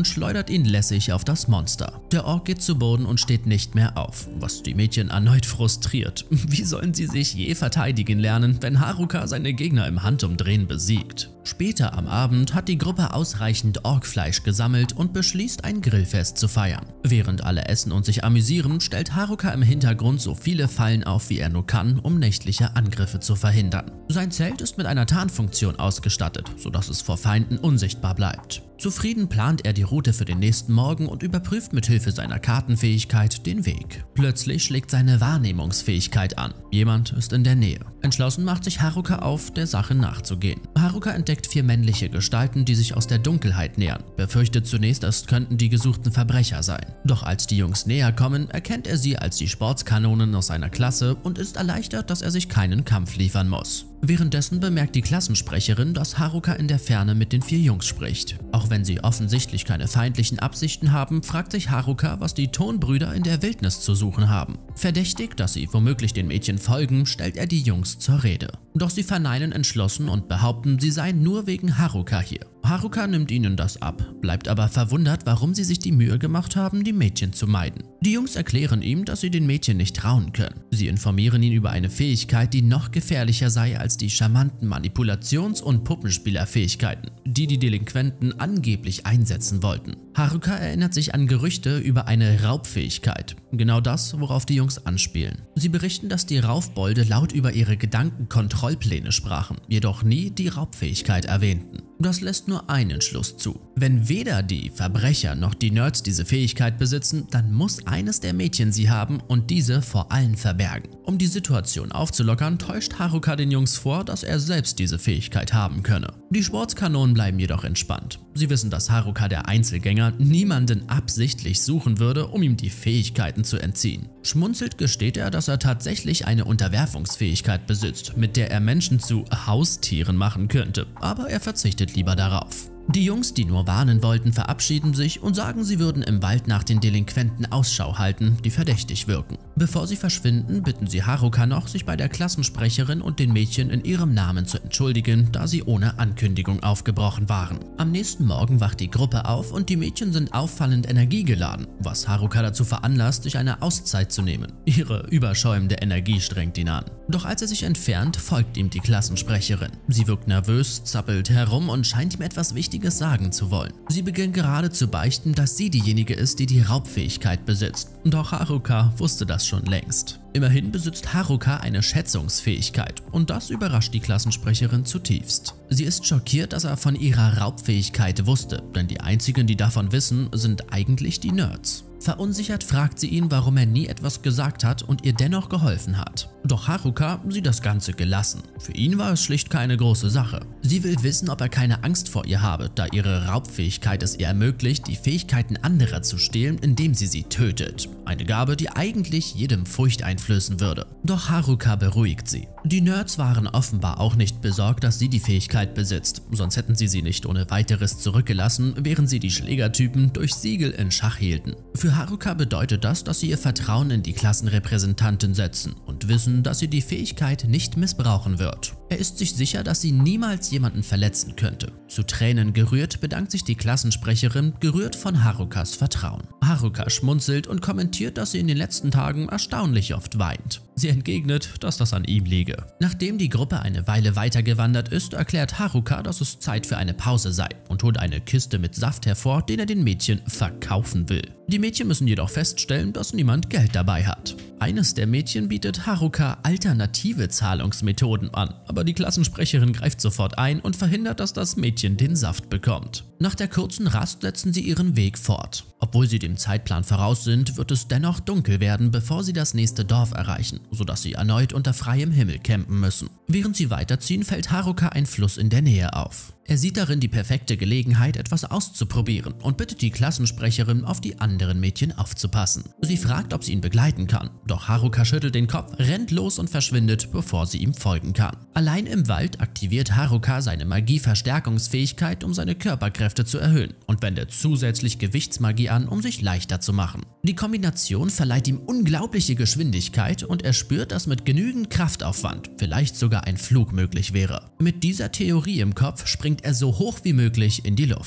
schleudert ihn lässig auf das Monster. Der Ork geht zu Boden und steht nicht mehr auf, was die Mädchen erneut frustriert. Wie sollen sie sich je verteidigen lernen, wenn Haruka seine Gegner im Handumdrehen besiegt? Später am Abend hat die Gruppe ausreichend Orkfleisch gesammelt und beschließt, ein Grillfest zu feiern. Während alle essen und sich amüsieren, stellt Haruka im Hintergrund so viele Fallen auf, wie er nur kann, um nächtliche Angriffe zu verhindern. Sein Zelt ist mit einer Tarnfunktion ausgestattet, sodass es vor Feinden unsichtbar bleibt. Zufrieden plant er die Route für den nächsten Morgen und überprüft mit Hilfe seiner Kartenfähigkeit den Weg. Plötzlich schlägt seine Wahrnehmungsfähigkeit an. Jemand ist in der Nähe. Entschlossen macht sich Haruka auf, der Sache nachzugehen. Haruka entdeckt vier männliche Gestalten, die sich aus der Dunkelheit nähern. Befürchtet zunächst, es könnten die gesuchten Verbrecher sein. Doch als die Jungs näher kommen, erkennt er sie als die Sportskanonen aus seiner Klasse und ist erleichtert, dass er sich keinen Kampf liefern muss. Währenddessen bemerkt die Klassensprecherin, dass Haruka in der Ferne mit den vier Jungs spricht. Auch wenn sie offensichtlich keine feindlichen Absichten haben, fragt sich Haruka, was die Tonbrüder in der Wildnis zu suchen haben. Verdächtig, dass sie womöglich den Mädchen folgen, stellt er die Jungs zur Rede. Doch sie verneinen entschlossen und behaupten, sie seien nur wegen Haruka hier. Haruka nimmt ihnen das ab, bleibt aber verwundert, warum sie sich die Mühe gemacht haben, die Mädchen zu meiden. Die Jungs erklären ihm, dass sie den Mädchen nicht trauen können. Sie informieren ihn über eine Fähigkeit, die noch gefährlicher sei als die charmanten Manipulations- und Puppenspielerfähigkeiten, die die Delinquenten angeblich einsetzen wollten. Haruka erinnert sich an Gerüchte über eine Raubfähigkeit, genau das, worauf die Jungs anspielen. Sie berichten, dass die Raufbolde laut über ihre Gedankenkontrollpläne sprachen, jedoch nie die Raubfähigkeit erwähnten. Das lässt nur einen Schluss zu. Wenn weder die Verbrecher noch die Nerds diese Fähigkeit besitzen, dann muss eines der Mädchen sie haben und diese vor allen verbergen. Um die Situation aufzulockern, täuscht Haruka den Jungs vor, dass er selbst diese Fähigkeit haben könne. Die Sportskanonen bleiben jedoch entspannt. Sie wissen, dass Haruka, der Einzelgänger, niemanden absichtlich suchen würde, um ihm die Fähigkeiten zu entziehen. Schmunzelt gesteht er, dass er tatsächlich eine Unterwerfungsfähigkeit besitzt, mit der er Menschen zu Haustieren machen könnte, aber er verzichtet lieber darauf. Die Jungs, die nur warnen wollten, verabschieden sich und sagen, sie würden im Wald nach den Delinquenten Ausschau halten, die verdächtig wirken. Bevor sie verschwinden, bitten sie Haruka noch, sich bei der Klassensprecherin und den Mädchen in ihrem Namen zu entschuldigen, da sie ohne Ankündigung aufgebrochen waren. Am nächsten Morgen wacht die Gruppe auf und die Mädchen sind auffallend energiegeladen, was Haruka dazu veranlasst, sich eine Auszeit zu nehmen. Ihre überschäumende Energie strengt ihn an. Doch als er sich entfernt, folgt ihm die Klassensprecherin. Sie wirkt nervös, zappelt herum und scheint ihm etwas Wichtiges sagen zu wollen. Sie beginnt gerade zu beichten, dass sie diejenige ist, die die Raubfähigkeit besitzt. Doch Haruka wusste das schon längst. Immerhin besitzt Haruka eine Schätzungsfähigkeit und das überrascht die Klassensprecherin zutiefst. Sie ist schockiert, dass er von ihrer Raubfähigkeit wusste, denn die einzigen, die davon wissen, sind eigentlich die Nerds. Verunsichert fragt sie ihn, warum er nie etwas gesagt hat und ihr dennoch geholfen hat. Doch Haruka sieht das Ganze gelassen. Für ihn war es schlicht keine große Sache. Sie will wissen, ob er keine Angst vor ihr habe, da ihre Raubfähigkeit es ihr ermöglicht, die Fähigkeiten anderer zu stehlen, indem sie sie tötet. Eine Gabe, die eigentlich jedem Furcht einflößen würde. Doch Haruka beruhigt sie. Die Nerds waren offenbar auch nicht besorgt, dass sie die Fähigkeit besitzt, sonst hätten sie sie nicht ohne weiteres zurückgelassen, während sie die Schlägertypen durch Siegel in Schach hielten. Für Haruka bedeutet das, dass sie ihr Vertrauen in die Klassenrepräsentantin setzen und wissen, dass sie die Fähigkeit nicht missbrauchen wird. Er ist sich sicher, dass sie niemals jemanden verletzen könnte. Zu Tränen gerührt bedankt sich die Klassensprecherin, gerührt von Harukas Vertrauen. Haruka schmunzelt und kommentiert, dass sie in den letzten Tagen erstaunlich oft weint. Sie entgegnet, dass das an ihm liege. Nachdem die Gruppe eine Weile weitergewandert ist, erklärt Haruka, dass es Zeit für eine Pause sei und holt eine Kiste mit Saft hervor, den er den Mädchen verkaufen will. Die Mädchen müssen jedoch feststellen, dass niemand Geld dabei hat. Eines der Mädchen bietet Haruka alternative Zahlungsmethoden an, aber die Klassensprecherin greift sofort ein und verhindert, dass das Mädchen den Saft bekommt. Nach der kurzen Rast setzen sie ihren Weg fort. Obwohl sie dem Zeitplan voraus sind, wird es dennoch dunkel werden, bevor sie das nächste Dorf erreichen, sodass sie erneut unter freiem Himmel campen müssen. Während sie weiterziehen, fällt Haruka ein Fluss in der Nähe auf. Er sieht darin die perfekte Gelegenheit, etwas auszuprobieren und bittet die Klassensprecherin, auf die anderen Mädchen aufzupassen. Sie fragt, ob sie ihn begleiten kann, doch Haruka schüttelt den Kopf, rennt los und verschwindet, bevor sie ihm folgen kann. Allein im Wald aktiviert Haruka seine Magieverstärkungsfähigkeit, um seine Körperkräfte zu erhöhen und wendet zusätzlich Gewichtsmagie an, um sich leichter zu machen. Die Kombination verleiht ihm unglaubliche Geschwindigkeit und er spürt, dass mit genügend Kraftaufwand vielleicht sogar ein Flug möglich wäre. Mit dieser Theorie im Kopf springt er so hoch wie möglich in die Luft.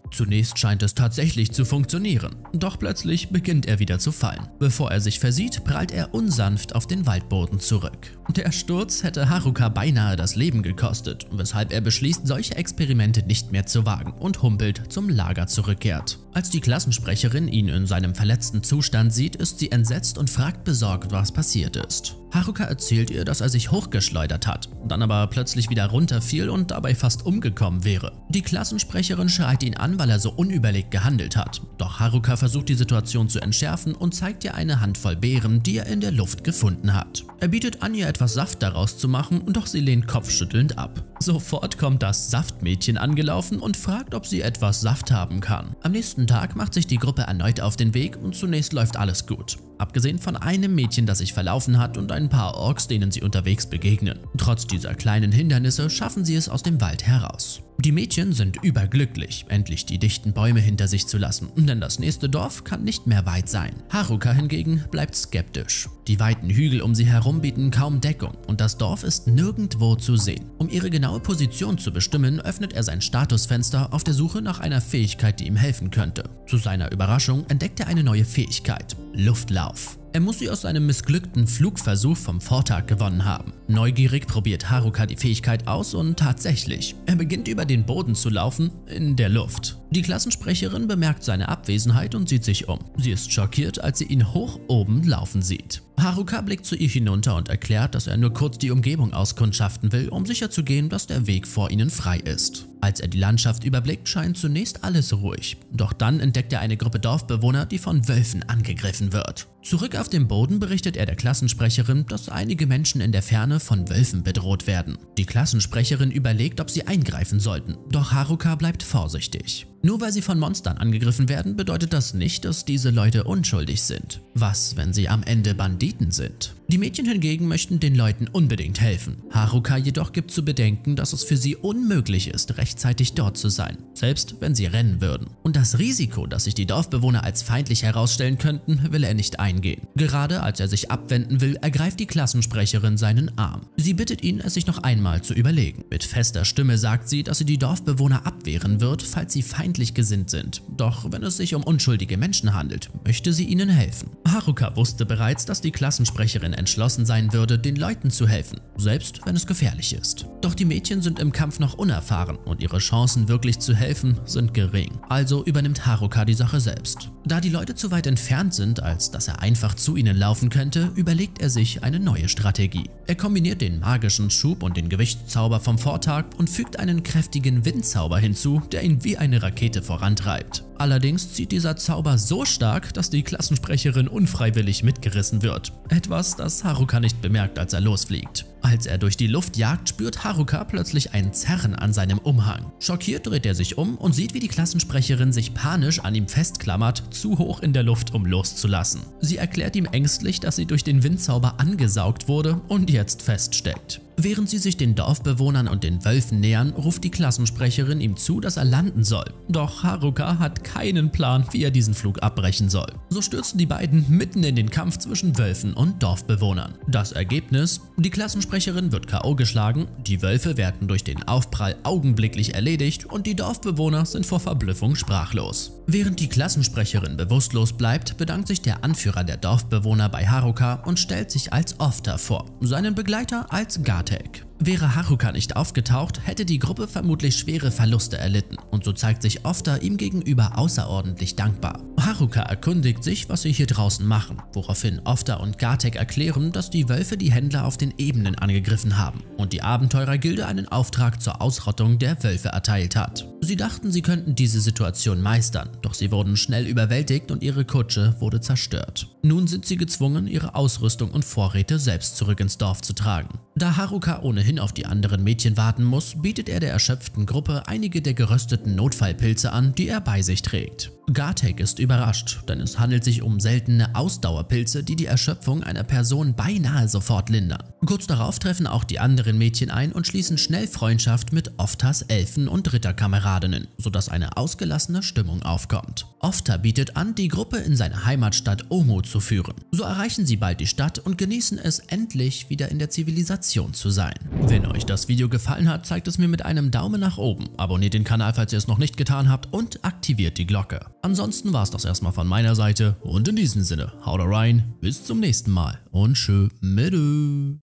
Zunächst scheint es tatsächlich zu funktionieren, doch plötzlich beginnt er wieder zu fallen. Bevor er sich versieht, prallt er unsanft auf den Waldboden zurück. Der Sturz hätte Haruka beinahe das Leben gekostet, weshalb er beschließt, solche Experimente nicht mehr zu wagen und humpelt zum Lager zurückkehrt. Als die Klassensprecherin ihn in seinem verletzten Zustand sieht, ist sie entsetzt und fragt besorgt, was passiert ist. Haruka erzählt ihr, dass er sich hochgeschleudert hat, dann aber plötzlich wieder runterfiel und dabei fast umgekommen wäre. Die Klassensprecherin schreit ihn an, weil er so unüberlegt gehandelt hat. Doch Haruka versucht die Situation zu entschärfen und zeigt ihr eine Handvoll Beeren, die er in der Luft gefunden hat. Er bietet an, ihr etwas Saft daraus zu machen, doch sie lehnt kopfschüttelnd ab. Sofort kommt das Saftmädchen angelaufen und fragt, ob sie etwas Saft haben kann. Am nächsten Tag macht sich die Gruppe erneut auf den Weg und zunächst läuft alles gut. Abgesehen von einem Mädchen, das sich verlaufen hat, und ein paar Orks, denen sie unterwegs begegnen. Trotz dieser kleinen Hindernisse schaffen sie es aus dem Wald heraus. Die Mädchen sind überglücklich, endlich die dichten Bäume hinter sich zu lassen, denn das nächste Dorf kann nicht mehr weit sein. Haruka hingegen bleibt skeptisch. Die weiten Hügel um sie herum bieten kaum Deckung und das Dorf ist nirgendwo zu sehen. Um ihre genaue Position zu bestimmen, öffnet er sein Statusfenster auf der Suche nach einer Fähigkeit, die ihm helfen könnte. Zu seiner Überraschung entdeckt er eine neue Fähigkeit: Luftlauf. Er muss sie aus seinem missglückten Flugversuch vom Vortag gewonnen haben. Neugierig probiert Haruka die Fähigkeit aus und tatsächlich, er beginnt über den Boden zu laufen, in der Luft. Die Klassensprecherin bemerkt seine Abwesenheit und sieht sich um. Sie ist schockiert, als sie ihn hoch oben laufen sieht. Haruka blickt zu ihr hinunter und erklärt, dass er nur kurz die Umgebung auskundschaften will, um sicherzugehen, dass der Weg vor ihnen frei ist. Als er die Landschaft überblickt, scheint zunächst alles ruhig. Doch dann entdeckt er eine Gruppe Dorfbewohner, die von Wölfen angegriffen wird. Zurück auf dem Boden berichtet er der Klassensprecherin, dass einige Menschen in der Ferne von Wölfen bedroht werden. Die Klassensprecherin überlegt, ob sie eingreifen sollten, doch Haruka bleibt vorsichtig. Nur weil sie von Monstern angegriffen werden, bedeutet das nicht, dass diese Leute unschuldig sind. Was, wenn sie am Ende Banditen sind? Die Mädchen hingegen möchten den Leuten unbedingt helfen. Haruka jedoch gibt zu bedenken, dass es für sie unmöglich ist, rechtzeitig dort zu sein, selbst wenn sie rennen würden. Und das Risiko, dass sich die Dorfbewohner als feindlich herausstellen könnten, will er nicht eingehen. Gerade als er sich abwenden will, ergreift die Klassensprecherin seinen Arm. Sie bittet ihn, es sich noch einmal zu überlegen. Mit fester Stimme sagt sie, dass sie die Dorfbewohner abwehren wird, falls sie feindlich gesinnt sind. Doch wenn es sich um unschuldige Menschen handelt, möchte sie ihnen helfen. Haruka wusste bereits, dass die Klassensprecherin entschlossen sein würde, den Leuten zu helfen, selbst wenn es gefährlich ist. Doch die Mädchen sind im Kampf noch unerfahren und ihre Chancen wirklich zu helfen sind gering. Also übernimmt Haruka die Sache selbst. Da die Leute zu weit entfernt sind, als dass er einfach zu ihnen laufen könnte, überlegt er sich eine neue Strategie. Er kombiniert den magischen Schub und den Gewichtszauber vom Vortag und fügt einen kräftigen Windzauber hinzu, der ihn wie eine Rakete vorantreibt. Allerdings zieht dieser Zauber so stark, dass die Klassensprecherin unfreiwillig mitgerissen wird. Etwas, das Haruka nicht bemerkt, als er losfliegt. Als er durch die Luft jagt, spürt Haruka plötzlich ein Zerren an seinem Umhang. Schockiert dreht er sich um und sieht, wie die Klassensprecherin sich panisch an ihm festklammert, zu hoch in der Luft, um loszulassen. Sie erklärt ihm ängstlich, dass sie durch den Windzauber angesaugt wurde und jetzt feststeckt. Während sie sich den Dorfbewohnern und den Wölfen nähern, ruft die Klassensprecherin ihm zu, dass er landen soll. Doch Haruka hat keinen Plan, wie er diesen Flug abbrechen soll. So stürzen die beiden mitten in den Kampf zwischen Wölfen und Dorfbewohnern. Das Ergebnis: Die Klassensprecherin wird K O geschlagen, die Wölfe werden durch den Aufprall augenblicklich erledigt und die Dorfbewohner sind vor Verblüffung sprachlos. Während die Klassensprecherin bewusstlos bleibt, bedankt sich der Anführer der Dorfbewohner bei Haruka und stellt sich als Ofta vor, seinen Begleiter als Gatek. Wäre Haruka nicht aufgetaucht, hätte die Gruppe vermutlich schwere Verluste erlitten und so zeigt sich Ofta ihm gegenüber außerordentlich dankbar. Haruka erkundigt sich, was sie hier draußen machen, woraufhin Ofta und Gatek erklären, dass die Wölfe die Händler auf den Ebenen angegriffen haben und die Abenteurergilde einen Auftrag zur Ausrottung der Wölfe erteilt hat. Sie dachten, sie könnten diese Situation meistern, doch sie wurden schnell überwältigt und ihre Kutsche wurde zerstört. Nun sind sie gezwungen, ihre Ausrüstung und Vorräte selbst zurück ins Dorf zu tragen. Da Haruka ohnehin auf die anderen Mädchen warten muss, bietet er der erschöpften Gruppe einige der gerösteten Notfallpilze an, die er bei sich trägt. Gatek ist überrascht, denn es handelt sich um seltene Ausdauerpilze, die die Erschöpfung einer Person beinahe sofort lindern. Kurz darauf treffen auch die anderen Mädchen ein und schließen schnell Freundschaft mit Oftas Elfen- und Ritterkameradinnen, sodass eine ausgelassene Stimmung aufkommt. Ofta bietet an, die Gruppe in seine Heimatstadt Omu zu führen. So erreichen sie bald die Stadt und genießen es endlich, wieder in der Zivilisation Inspiration zu sein. Wenn euch das Video gefallen hat, zeigt es mir mit einem Daumen nach oben, abonniert den Kanal, falls ihr es noch nicht getan habt und aktiviert die Glocke. Ansonsten war es das erstmal von meiner Seite und in diesem Sinne, haut rein, bis zum nächsten Mal und tschö mit.